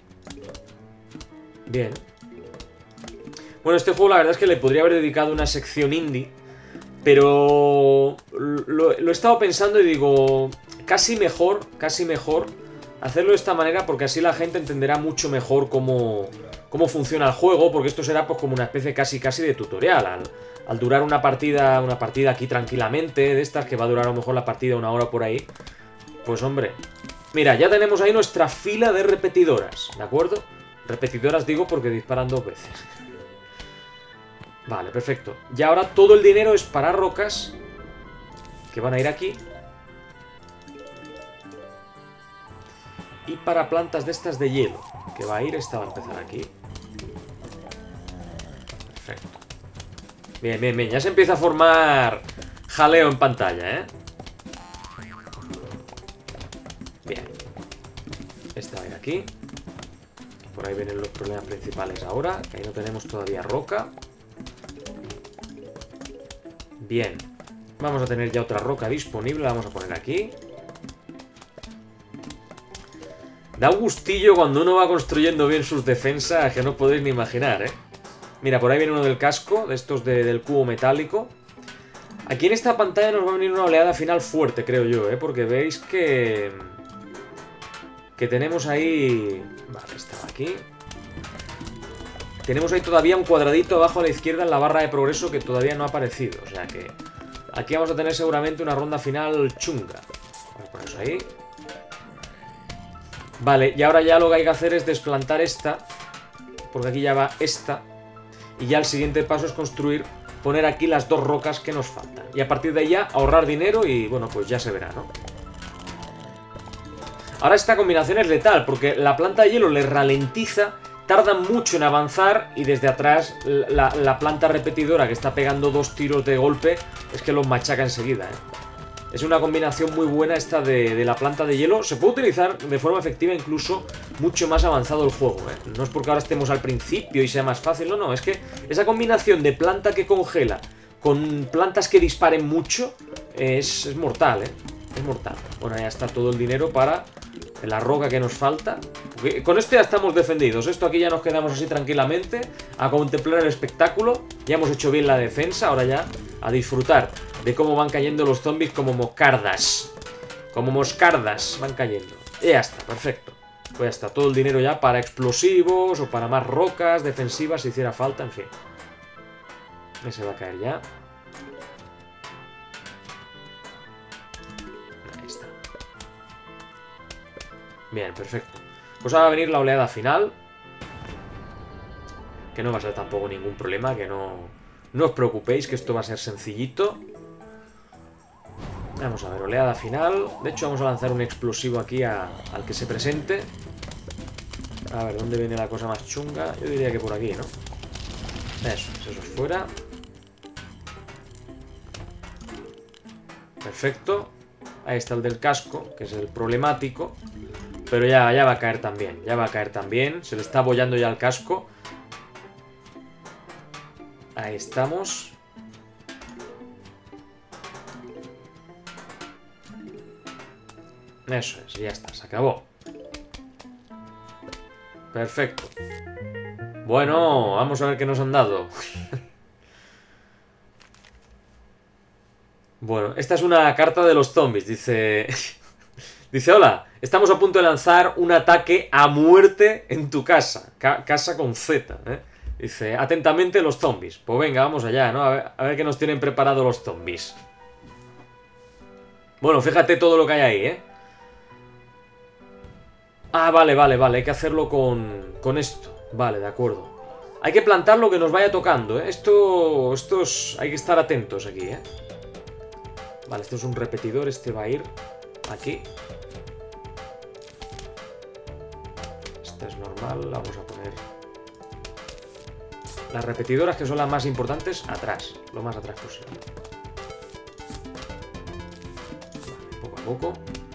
Bien. Bueno, este juego la verdad es que le podría haber dedicado una sección indie, pero lo, lo he estado pensando y digo, casi mejor, casi mejor hacerlo de esta manera, porque así la gente entenderá mucho mejor cómo, cómo funciona el juego, porque esto será pues como una especie casi casi de tutorial. Al, al durar una partida, una partida aquí tranquilamente, de estas que va a durar a lo mejor la partida una hora por ahí, pues hombre, mira, ya tenemos ahí nuestra fila de repetidoras, ¿de acuerdo? Repetidoras digo porque disparan dos veces. Vale, perfecto. Y ahora todo el dinero es para rocas, que van a ir aquí. Y para plantas de estas de hielo, que va a ir, esta va a empezar aquí. Perfecto. Bien, bien, bien. Ya se empieza a formar jaleo en pantalla, ¿eh? Bien. Esta va a ir aquí. Por ahí vienen los problemas principales ahora, que ahí no tenemos todavía roca. Bien. Vamos a tener ya otra roca disponible, la vamos a poner aquí. Da un gustillo cuando uno va construyendo bien sus defensas que no podéis ni imaginar, ¿eh? Mira, por ahí viene uno del casco, de estos de, del cubo metálico. Aquí en esta pantalla nos va a venir una oleada final fuerte, creo yo, ¿eh? Porque veis que... Que tenemos ahí... Vale, estaba aquí. Tenemos ahí todavía un cuadradito abajo a la izquierda en la barra de progreso que todavía no ha aparecido. O sea que... Aquí vamos a tener seguramente una ronda final chunga. Vamos a poner eso ahí. Vale, y ahora ya lo que hay que hacer es desplantar esta, porque aquí ya va esta. Y ya el siguiente paso es construir, poner aquí las dos rocas que nos faltan. Y a partir de ahí ya ahorrar dinero y bueno, pues ya se verá, ¿no? Ahora esta combinación es letal, porque la planta de hielo le ralentiza, tardan mucho en avanzar y desde atrás la, la planta repetidora que está pegando dos tiros de golpe es que los machaca enseguida, ¿eh? Es una combinación muy buena esta de, de la planta de hielo. Se puede utilizar de forma efectiva incluso mucho más avanzado el juego, ¿eh? No es porque ahora estemos al principio y sea más fácil, no, no. Es que esa combinación de planta que congela con plantas que disparen mucho es, es mortal, ¿eh? Es mortal. Bueno, ya está todo el dinero para la roca que nos falta. Porque con esto ya estamos defendidos. Esto aquí ya nos quedamos así tranquilamente a contemplar el espectáculo. Ya hemos hecho bien la defensa. Ahora ya a disfrutar de cómo van cayendo los zombies como moscardas. Como moscardas van cayendo. Y ya está, perfecto. Pues ya está, todo el dinero ya para explosivos o para más rocas defensivas si hiciera falta, en fin. Ese va a caer ya. Ahí está. Bien, perfecto. Pues ahora va a venir la oleada final. Que no va a ser tampoco ningún problema, que no, no os preocupéis, que esto va a ser sencillito. Vamos a ver, oleada final. De hecho, vamos a lanzar un explosivo aquí a, al que se presente. A ver, ¿dónde viene la cosa más chunga? Yo diría que por aquí, ¿no? Eso, eso es fuera. Perfecto. Ahí está el del casco, que es el problemático. Pero ya, ya va a caer también, ya va a caer también. Se le está abollando ya el casco. Ahí estamos. Eso es, ya está, se acabó. Perfecto. Bueno, vamos a ver qué nos han dado. Bueno, esta es una carta de los zombies, dice... Dice, hola, estamos a punto de lanzar un ataque a muerte en tu casa. Ca casa con Z, ¿eh? Dice, atentamente los zombies. Pues venga, vamos allá, ¿no? A ver, a ver qué nos tienen preparado los zombies. Bueno, fíjate todo lo que hay ahí, ¿eh? Ah, vale, vale, vale, hay que hacerlo con, con esto. Vale, de acuerdo. Hay que plantar lo que nos vaya tocando, ¿eh? Esto, esto es, hay que estar atentos aquí, ¿eh? Vale, esto es un repetidor, este va a ir aquí. Esta es normal, vamos a poner las repetidoras, que son las más importantes, atrás, lo más atrás posible. Vale, poco a poco.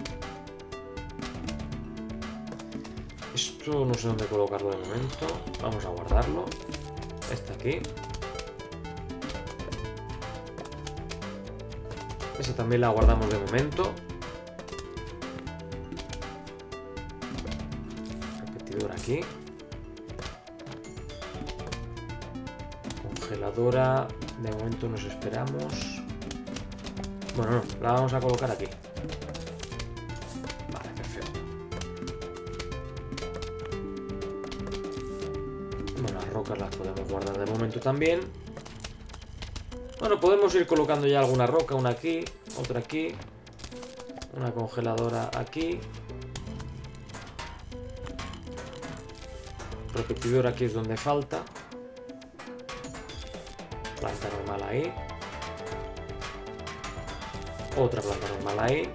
Esto no sé dónde colocarlo de momento. Vamos a guardarlo. Este aquí. Esa también la guardamos de momento. Repetidor aquí. Congeladora. De momento nos esperamos. Bueno, no, la vamos a colocar aquí. Vale, perfecto. Bueno, las rocas las podemos guardar de momento también. Bueno, podemos ir colocando ya alguna roca, una aquí, otra aquí, una congeladora aquí. Repetidor aquí es donde falta. Planta normal ahí. Otra planta normal ahí.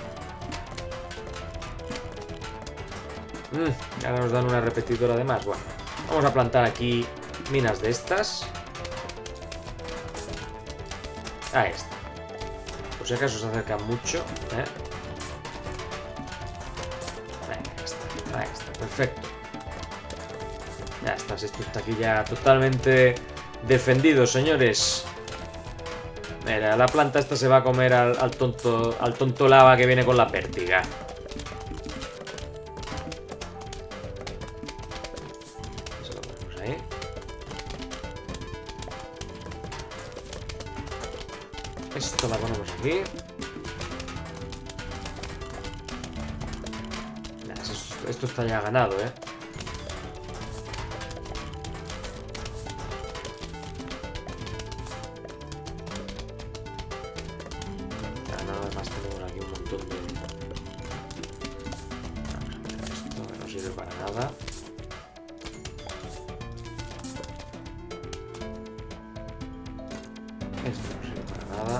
Mm, ahora nos dan una repetidora además. Bueno, vamos a plantar aquí minas de estas. Ahí está. Por si acaso se acercan mucho, ¿eh? Ahí está, ahí está, perfecto. Ya está, esto está aquí ya totalmente defendido, señores. Mira, la planta esta se va a comer al, al tonto al tonto lava que viene con la pértiga. Eso lo ponemos ahí. Esto la ponemos aquí. Nah, esto, esto está ya ganado, ¿eh? Ya nada más tenemos aquí un montón de... Vamos a quitar esto, que no sirve para nada. Esto no sirve para nada.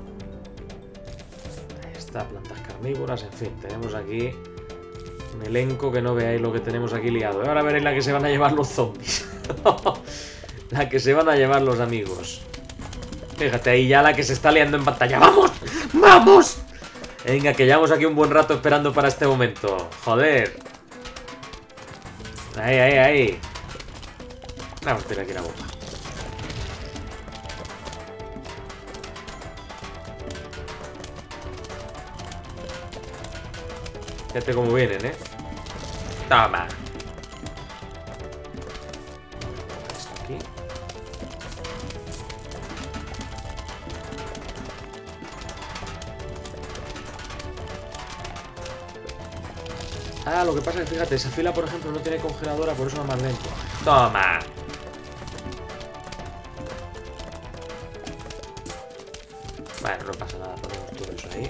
Ahí está, plantas carnívoras, en fin, tenemos aquí un elenco que no veáis lo que tenemos aquí liado. Ahora veréis la que se van a llevar los zombies. La que se van a llevar los amigos. Fíjate, ahí ya la que se está liando en pantalla. ¡Vamos! ¡Vamos! Venga, que llevamos aquí un buen rato esperando para este momento. Joder. Ahí, ahí, ahí. Vamos a tirar aquí la bomba. Fíjate cómo vienen, ¿eh? Toma. Esto aquí. Ah, lo que pasa es que fíjate, esa fila, por ejemplo, no tiene congeladora, por eso va más lento. Toma. Bueno, no pasa nada, ponemos todo eso ahí.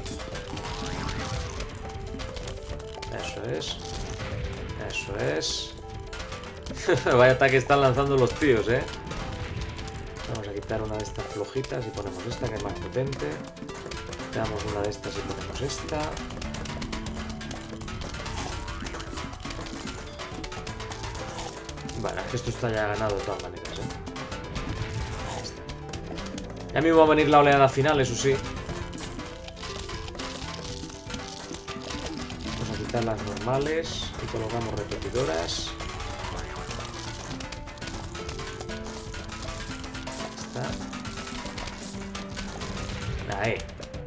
Eso es. Eso es. Vaya ataque están lanzando los tíos, ¿eh? Vamos a quitar una de estas flojitas y ponemos esta, que es más potente. Quitamos una de estas y ponemos esta. Vale, esto está ya ganado de todas maneras, ¿eh? Ahí está. Ya mismo va a venir la oleada final, eso sí. Vamos a quitar las normales y colocamos repetidoras. Ahí está. Ahí.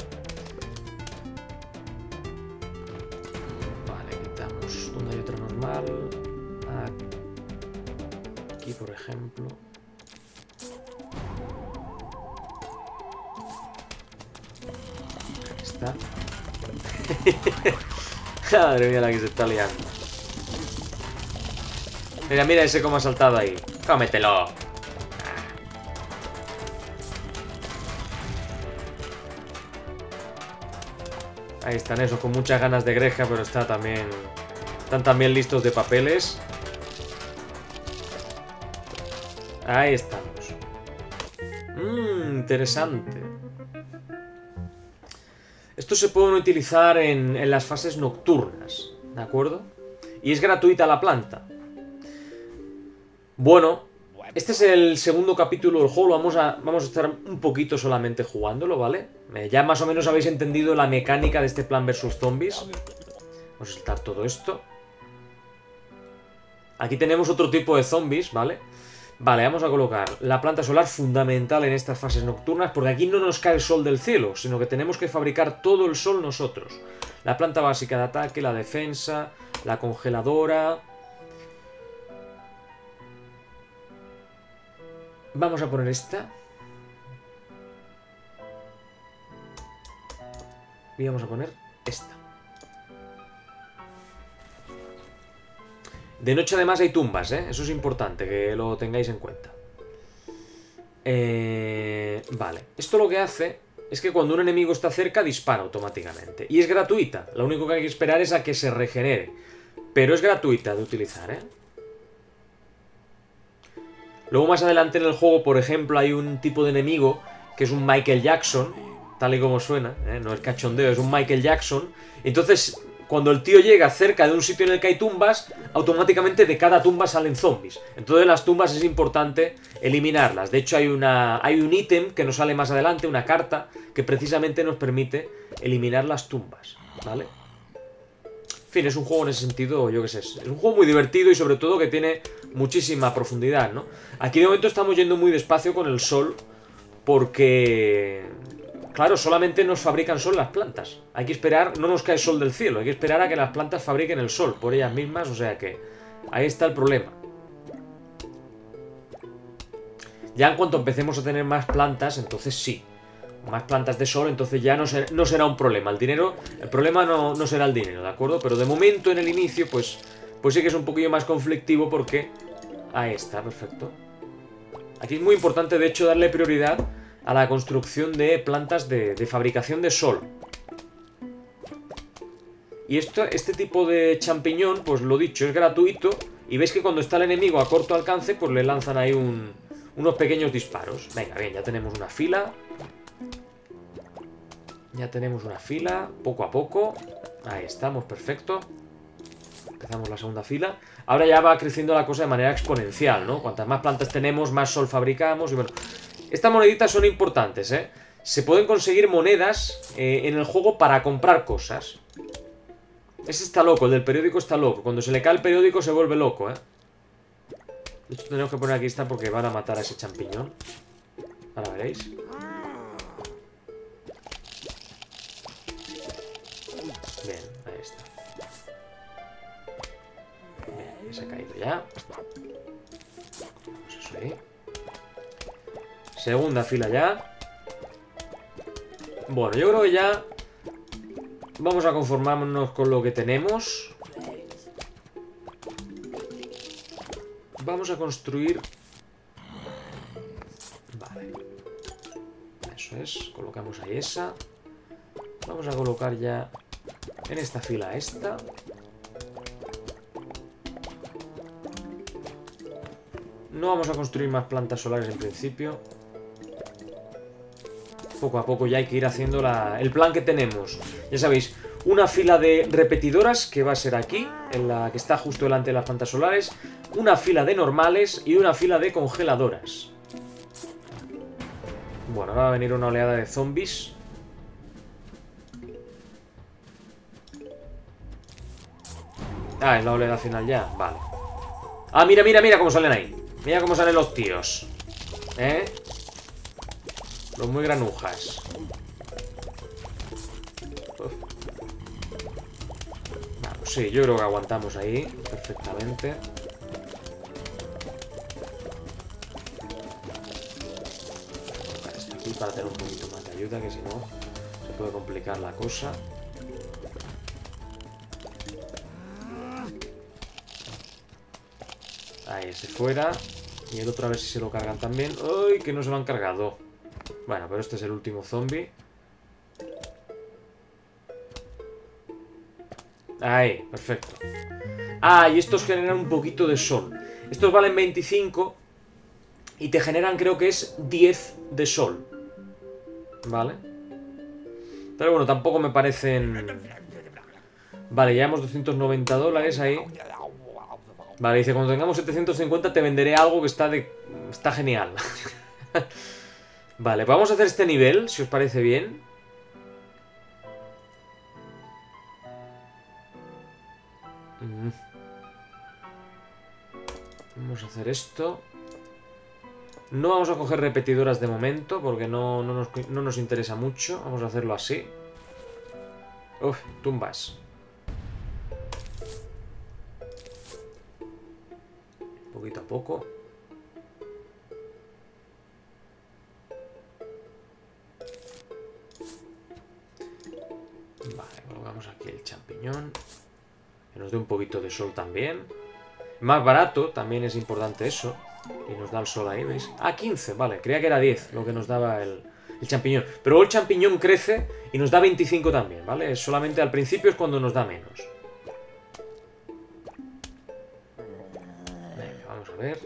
Vale, quitamos. ¿Dónde hay otra normal? Aquí, por ejemplo. Ahí está. Madre mía la que se está liando. Mira, mira ese cómo ha saltado ahí. ¡Cómetelo! Ahí están esos con muchas ganas de greja, pero está también... Están también listos de papeles. Ahí estamos. Mmm, interesante. Estos se pueden utilizar en, en las fases nocturnas, ¿de acuerdo? Y es gratuita la planta. Bueno, este es el segundo capítulo del juego. Vamos a, vamos a estar un poquito solamente jugándolo, ¿vale? Eh, ya más o menos habéis entendido la mecánica de este Plan versus Zombies. Vamos a saltar todo esto. Aquí tenemos otro tipo de zombies, ¿vale? Vale, vamos a colocar la planta solar fundamental en estas fases nocturnas, porque aquí no nos cae el sol del cielo, sino que tenemos que fabricar todo el sol nosotros. La planta básica de ataque, la defensa, la congeladora. Vamos a poner esta. Y vamos a poner esta. De noche además hay tumbas, ¿eh? Eso es importante, que lo tengáis en cuenta. Eh, vale. Esto lo que hace es que cuando un enemigo está cerca dispara automáticamente. Y es gratuita. Lo único que hay que esperar es a que se regenere. Pero es gratuita de utilizar, ¿eh? Luego más adelante en el juego, por ejemplo, hay un tipo de enemigo que es un Michael Jackson, tal y como suena, ¿eh? No es cachondeo, es un Michael Jackson. Entonces, cuando el tío llega cerca de un sitio en el que hay tumbas, automáticamente de cada tumba salen zombies. Entonces las tumbas es importante eliminarlas. De hecho hay, una, hay un ítem que nos sale más adelante, una carta, que precisamente nos permite eliminar las tumbas, ¿vale? En fin, es un juego en ese sentido, yo qué sé, es un juego muy divertido y sobre todo que tiene muchísima profundidad, ¿no? Aquí de momento estamos yendo muy despacio con el sol porque... Claro, solamente nos fabrican sol las plantas. Hay que esperar, no nos cae sol del cielo, hay que esperar a que las plantas fabriquen el sol por ellas mismas, o sea que ahí está el problema. Ya en cuanto empecemos a tener más plantas, entonces sí, más plantas de sol, entonces ya no será, no será un problema. El dinero, el problema no, no será el dinero, ¿de acuerdo? Pero de momento en el inicio, pues, pues sí que es un poquillo más conflictivo porque... Ahí está, perfecto. Aquí es muy importante, de hecho, darle prioridad a la construcción de plantas de, de fabricación de sol. Y esto, este tipo de champiñón, pues lo dicho, es gratuito. Y veis que cuando está el enemigo a corto alcance, pues le lanzan ahí un, unos pequeños disparos. Venga, bien, ya tenemos una fila. Ya tenemos una fila, poco a poco. Ahí estamos, perfecto. Empezamos la segunda fila. Ahora ya va creciendo la cosa de manera exponencial, ¿no? Cuantas más plantas tenemos, más sol fabricamos y bueno... Estas moneditas son importantes, ¿eh? Se pueden conseguir monedas eh, en el juego para comprar cosas. Ese está loco, el del periódico está loco. Cuando se le cae el periódico se vuelve loco, ¿eh? De hecho tenemos que poner aquí esta porque van a matar a ese champiñón. Ahora veréis. Bien, ahí está. Bien, ya se ha caído ya. Pues eso ahí. Segunda fila ya. Bueno, yo creo que ya vamos a conformarnos con lo que tenemos. Vamos a construir... Vale. Eso es. Colocamos ahí esa. Vamos a colocar ya en esta fila esta. No vamos a construir más plantas solares en principio. Poco a poco ya hay que ir haciendo la, el plan que tenemos. Ya sabéis, una fila de repetidoras que va a ser aquí, en la que está justo delante de las plantas solares. Una fila de normales y una fila de congeladoras. Bueno, ahora va a venir una oleada de zombies. Ah, es la oleada final ya, vale. Ah, mira, mira, mira cómo salen ahí. Mira cómo salen los tíos. ¿Eh? Los muy granujas. Uf. Vamos, sí, yo creo que aguantamos ahí perfectamente. Vale, esto aquí para tener un poquito más de ayuda, que si no se puede complicar la cosa. Ahí, ese fuera. Y el otro a ver si se lo cargan también. ¡Ay, que no se lo han cargado! Bueno, pero este es el último zombie. Ahí, perfecto. Ah, y estos generan un poquito de sol. Estos valen veinticinco y te generan, creo que es diez de sol. Vale. Pero bueno, tampoco me parecen... Vale, llevamos doscientos noventa dólares ahí. Vale, dice, cuando tengamos setecientos cincuenta te venderé algo que está de... Está genial. Vale, vamos a hacer este nivel, si os parece bien. Vamos a hacer esto. No vamos a coger repetidoras de momento porque no, no, nos, no nos interesa mucho. Vamos a hacerlo así. Uf, tumbas. Poquito a poco. Vale, colocamos aquí el champiñón. Que nos dé un poquito de sol también. Más barato, también es importante eso. Y nos da el sol ahí, ¿veis? Ah, quince, vale, creía que era diez lo que nos daba el, el champiñón. Pero luego el champiñón crece y nos da veinticinco también, ¿vale? Solamente al principio es cuando nos da menos. Venga, vamos a ver.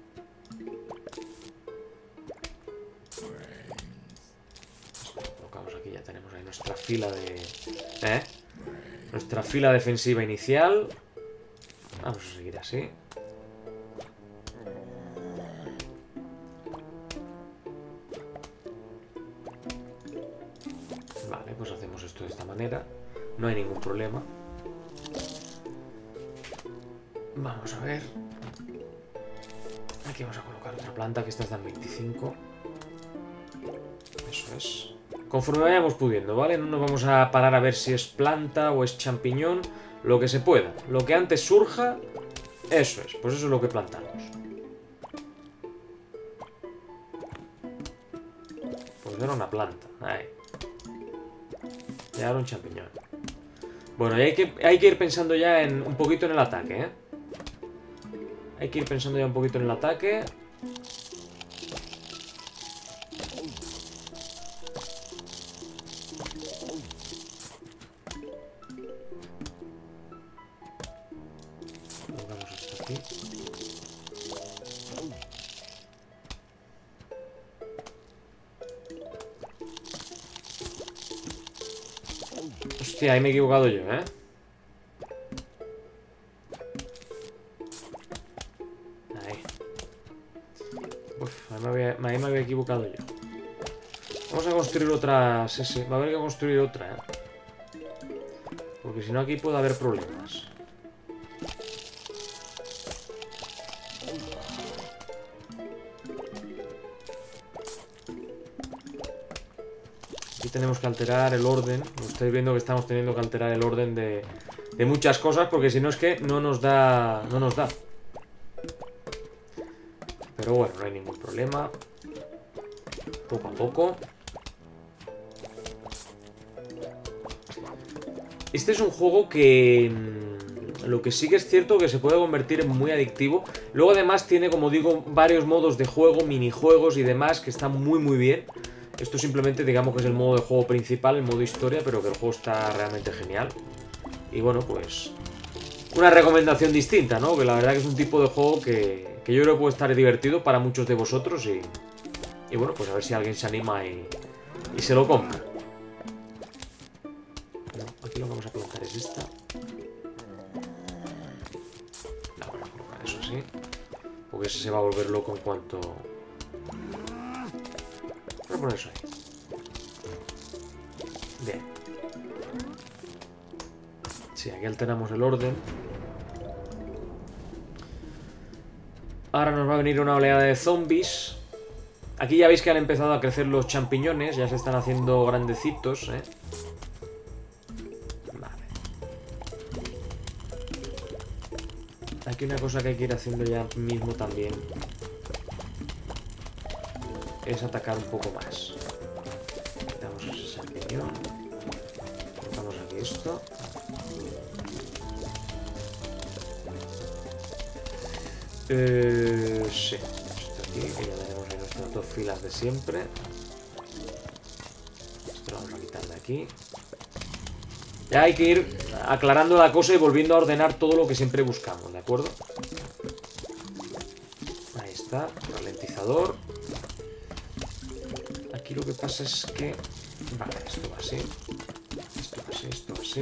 Esto lo colocamos aquí, ya tenemos ahí nuestra fila de... ¿Eh? Nuestra fila defensiva inicial. Vamos a seguir así. Vale, pues hacemos esto de esta manera. No hay ningún problema. Vamos a ver. Aquí vamos a colocar otra planta, que estas dan veinticinco. Eso es. Conforme vayamos pudiendo, ¿vale? No nos vamos a parar a ver si es planta o es champiñón. Lo que se pueda. Lo que antes surja, eso es. Pues eso es lo que plantamos. Pues era una planta. Ahí. Y ahora un champiñón. Bueno, y hay que, hay que ir pensando ya en un poquito en el ataque, ¿eh? Hay que ir pensando ya un poquito en el ataque. Colocamos esto aquí. Hostia, ahí me he equivocado yo, ¿eh? Ahí. Uf, ahí me había, ahí me había equivocado yo. Vamos a construir otra... Sí, sí, va a haber que construir otra, ¿eh? Porque si no aquí puede haber problemas. Aquí tenemos que alterar el orden. Lo estáis viendo que estamos teniendo que alterar el orden de, de muchas cosas, porque si no es que no nos da. No nos da. Pero bueno, no hay ningún problema. Poco a poco. Este es un juego que... Lo que sí que es cierto que se puede convertir en muy adictivo. Luego además tiene, como digo, varios modos de juego, minijuegos y demás, que están muy muy bien. Esto simplemente digamos que es el modo de juego principal, el modo historia, pero que el juego está realmente genial. Y bueno, pues... Una recomendación distinta, ¿no? Que la verdad que es un tipo de juego que, que yo creo que puede estar divertido para muchos de vosotros y... Y bueno, pues a ver si alguien se anima y, y se lo compra. No, aquí lo que vamos a plantar es esta. La voy a colocar eso así. Porque ese se va a volver loco en cuanto... Voy a poner eso ahí. Bien. Sí, aquí alteramos el orden. Ahora nos va a venir una oleada de zombies. Aquí ya veis que han empezado a crecer los champiñones. Ya se están haciendo grandecitos, ¿eh? Vale. Aquí una cosa que hay que ir haciendo ya mismo también es atacar un poco más. Quitamos ese champiñón. Colocamos aquí esto. Eh, sí, esto aquí, que ya tenemos ahí nuestras dos filas de siempre. Esto lo vamos a quitar de aquí. Ya hay que ir aclarando la cosa y volviendo a ordenar todo lo que siempre buscamos, ¿de acuerdo? Ahí está, ralentizador. Aquí lo que pasa es que... Vale, esto va así. Esto va así, esto va así.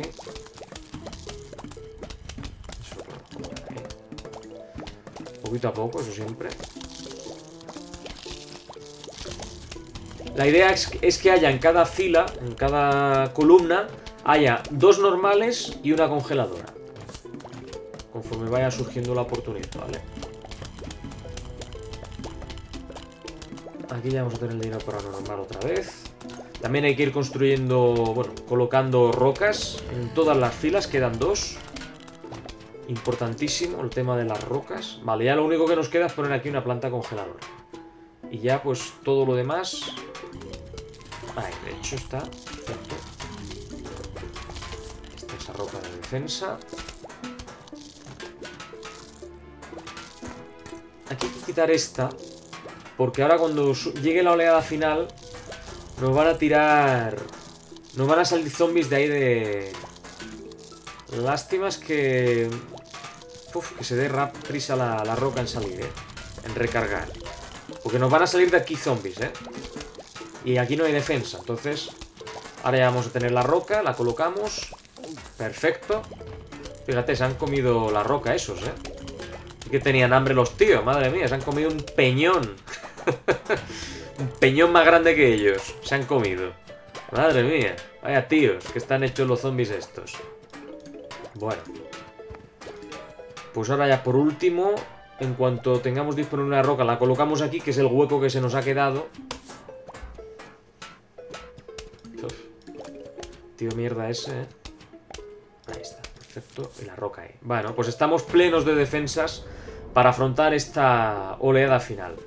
Eso lo podemos colocar ahí. Poquito a poco, eso siempre. La idea es, es que haya en cada fila, en cada columna, haya dos normales y una congeladora. Conforme vaya surgiendo la oportunidad, ¿vale? Aquí ya vamos a tener el dinero paranormal otra vez. También hay que ir construyendo, bueno, colocando rocas en todas las filas, quedan dos. Importantísimo el tema de las rocas. Vale, ya lo único que nos queda es poner aquí una planta congeladora. Y ya pues todo lo demás... Ahí, de hecho está perfecto. Esta es esa roca de defensa. Aquí hay que quitar esta, porque ahora cuando llegue la oleada final nos van a tirar... Nos van a salir zombies de ahí de... Lástima es que... Uf, que se dé rap prisa la, la roca en salir, ¿eh? En recargar. Porque nos van a salir de aquí zombies, ¿eh? Y aquí no hay defensa, entonces... Ahora ya vamos a tener la roca, la colocamos. Perfecto. Fíjate, se han comido la roca esos, ¿eh? Y que tenían hambre los tíos, madre mía, se han comido un peñón. Un peñón más grande que ellos. Se han comido. Madre mía, vaya tíos, que están hechos los zombies estos. Bueno. Pues ahora ya por último, en cuanto tengamos disponible una roca, la colocamos aquí, que es el hueco que se nos ha quedado. Uf. Tío mierda ese, ¿eh? Ahí está, perfecto. Y la roca ahí. Bueno, pues estamos plenos de defensas para afrontar esta oleada final.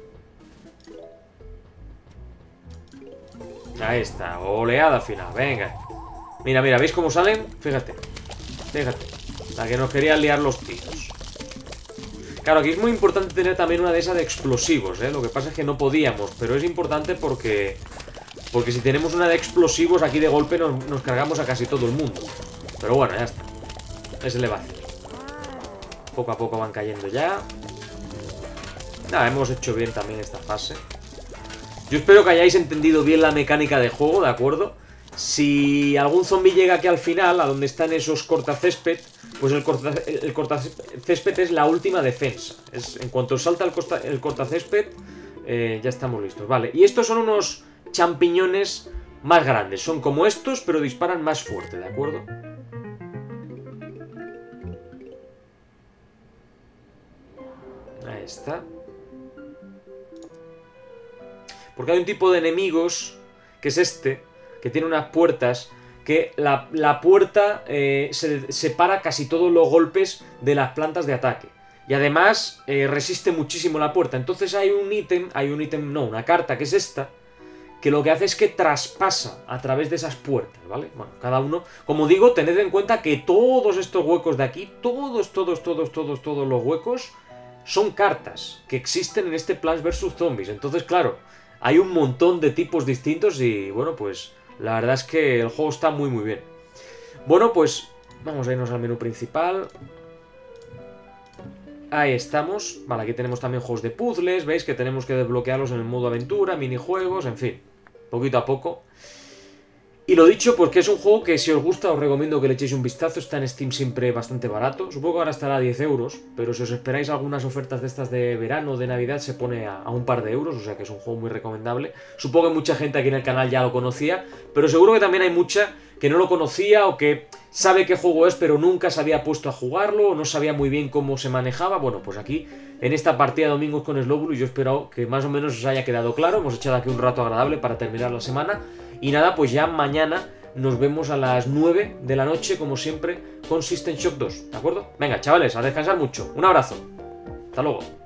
Ahí está, oleada final, venga. Mira, mira, ¿veis cómo salen? Fíjate, fíjate. La que nos querían liar los tíos. Claro, aquí es muy importante tener también una de esas de explosivos, ¿eh? Lo que pasa es que no podíamos, pero es importante porque... Porque si tenemos una de explosivos, aquí de golpe nos, nos cargamos a casi todo el mundo. Pero bueno, ya está. Ese le va a hacer. Poco a poco van cayendo ya. Nada, hemos hecho bien también esta fase. Yo espero que hayáis entendido bien la mecánica de juego, ¿de acuerdo? Si algún zombie llega aquí al final, a donde están esos cortacésped, pues el, corta, el cortacésped es la última defensa. Es, en cuanto salta el, costa, el cortacésped, eh, ya estamos listos. Vale, y estos son unos champiñones más grandes. Son como estos, pero disparan más fuerte, ¿de acuerdo? Ahí está. Porque hay un tipo de enemigos, que es este, que tiene unas puertas, que la, la puerta eh, se separa casi todos los golpes de las plantas de ataque. Y además eh, resiste muchísimo la puerta. Entonces hay un ítem, hay un ítem, no, una carta, que es esta, que lo que hace es que traspasa a través de esas puertas, ¿vale? Bueno, cada uno... Como digo, tened en cuenta que todos estos huecos de aquí, todos, todos, todos, todos, todos los huecos, son cartas que existen en este Plants versus. Zombies. Entonces, claro, hay un montón de tipos distintos y, bueno, pues la verdad es que el juego está muy, muy bien. Bueno, pues vamos a irnos al menú principal. Ahí estamos. Vale, aquí tenemos también juegos de puzzles. Veis que tenemos que desbloquearlos en el modo aventura, minijuegos, en fin, poquito a poco. Y lo dicho, pues que es un juego que si os gusta os recomiendo que le echéis un vistazo. Está en Steam siempre bastante barato. Supongo que ahora estará a diez euros, pero si os esperáis algunas ofertas de estas de verano, de Navidad, se pone a, a un par de euros. O sea que es un juego muy recomendable. Supongo que mucha gente aquí en el canal ya lo conocía, pero seguro que también hay mucha que no lo conocía o que sabe qué juego es, pero nunca se había puesto a jugarlo o no sabía muy bien cómo se manejaba. Bueno, pues aquí, en esta partida de Domingos con Slowbulus, yo espero que más o menos os haya quedado claro. Hemos echado aquí un rato agradable para terminar la semana. Y nada, pues ya mañana nos vemos a las nueve de la noche, como siempre, con System Shock dos, ¿de acuerdo? Venga, chavales, a descansar mucho. Un abrazo. Hasta luego.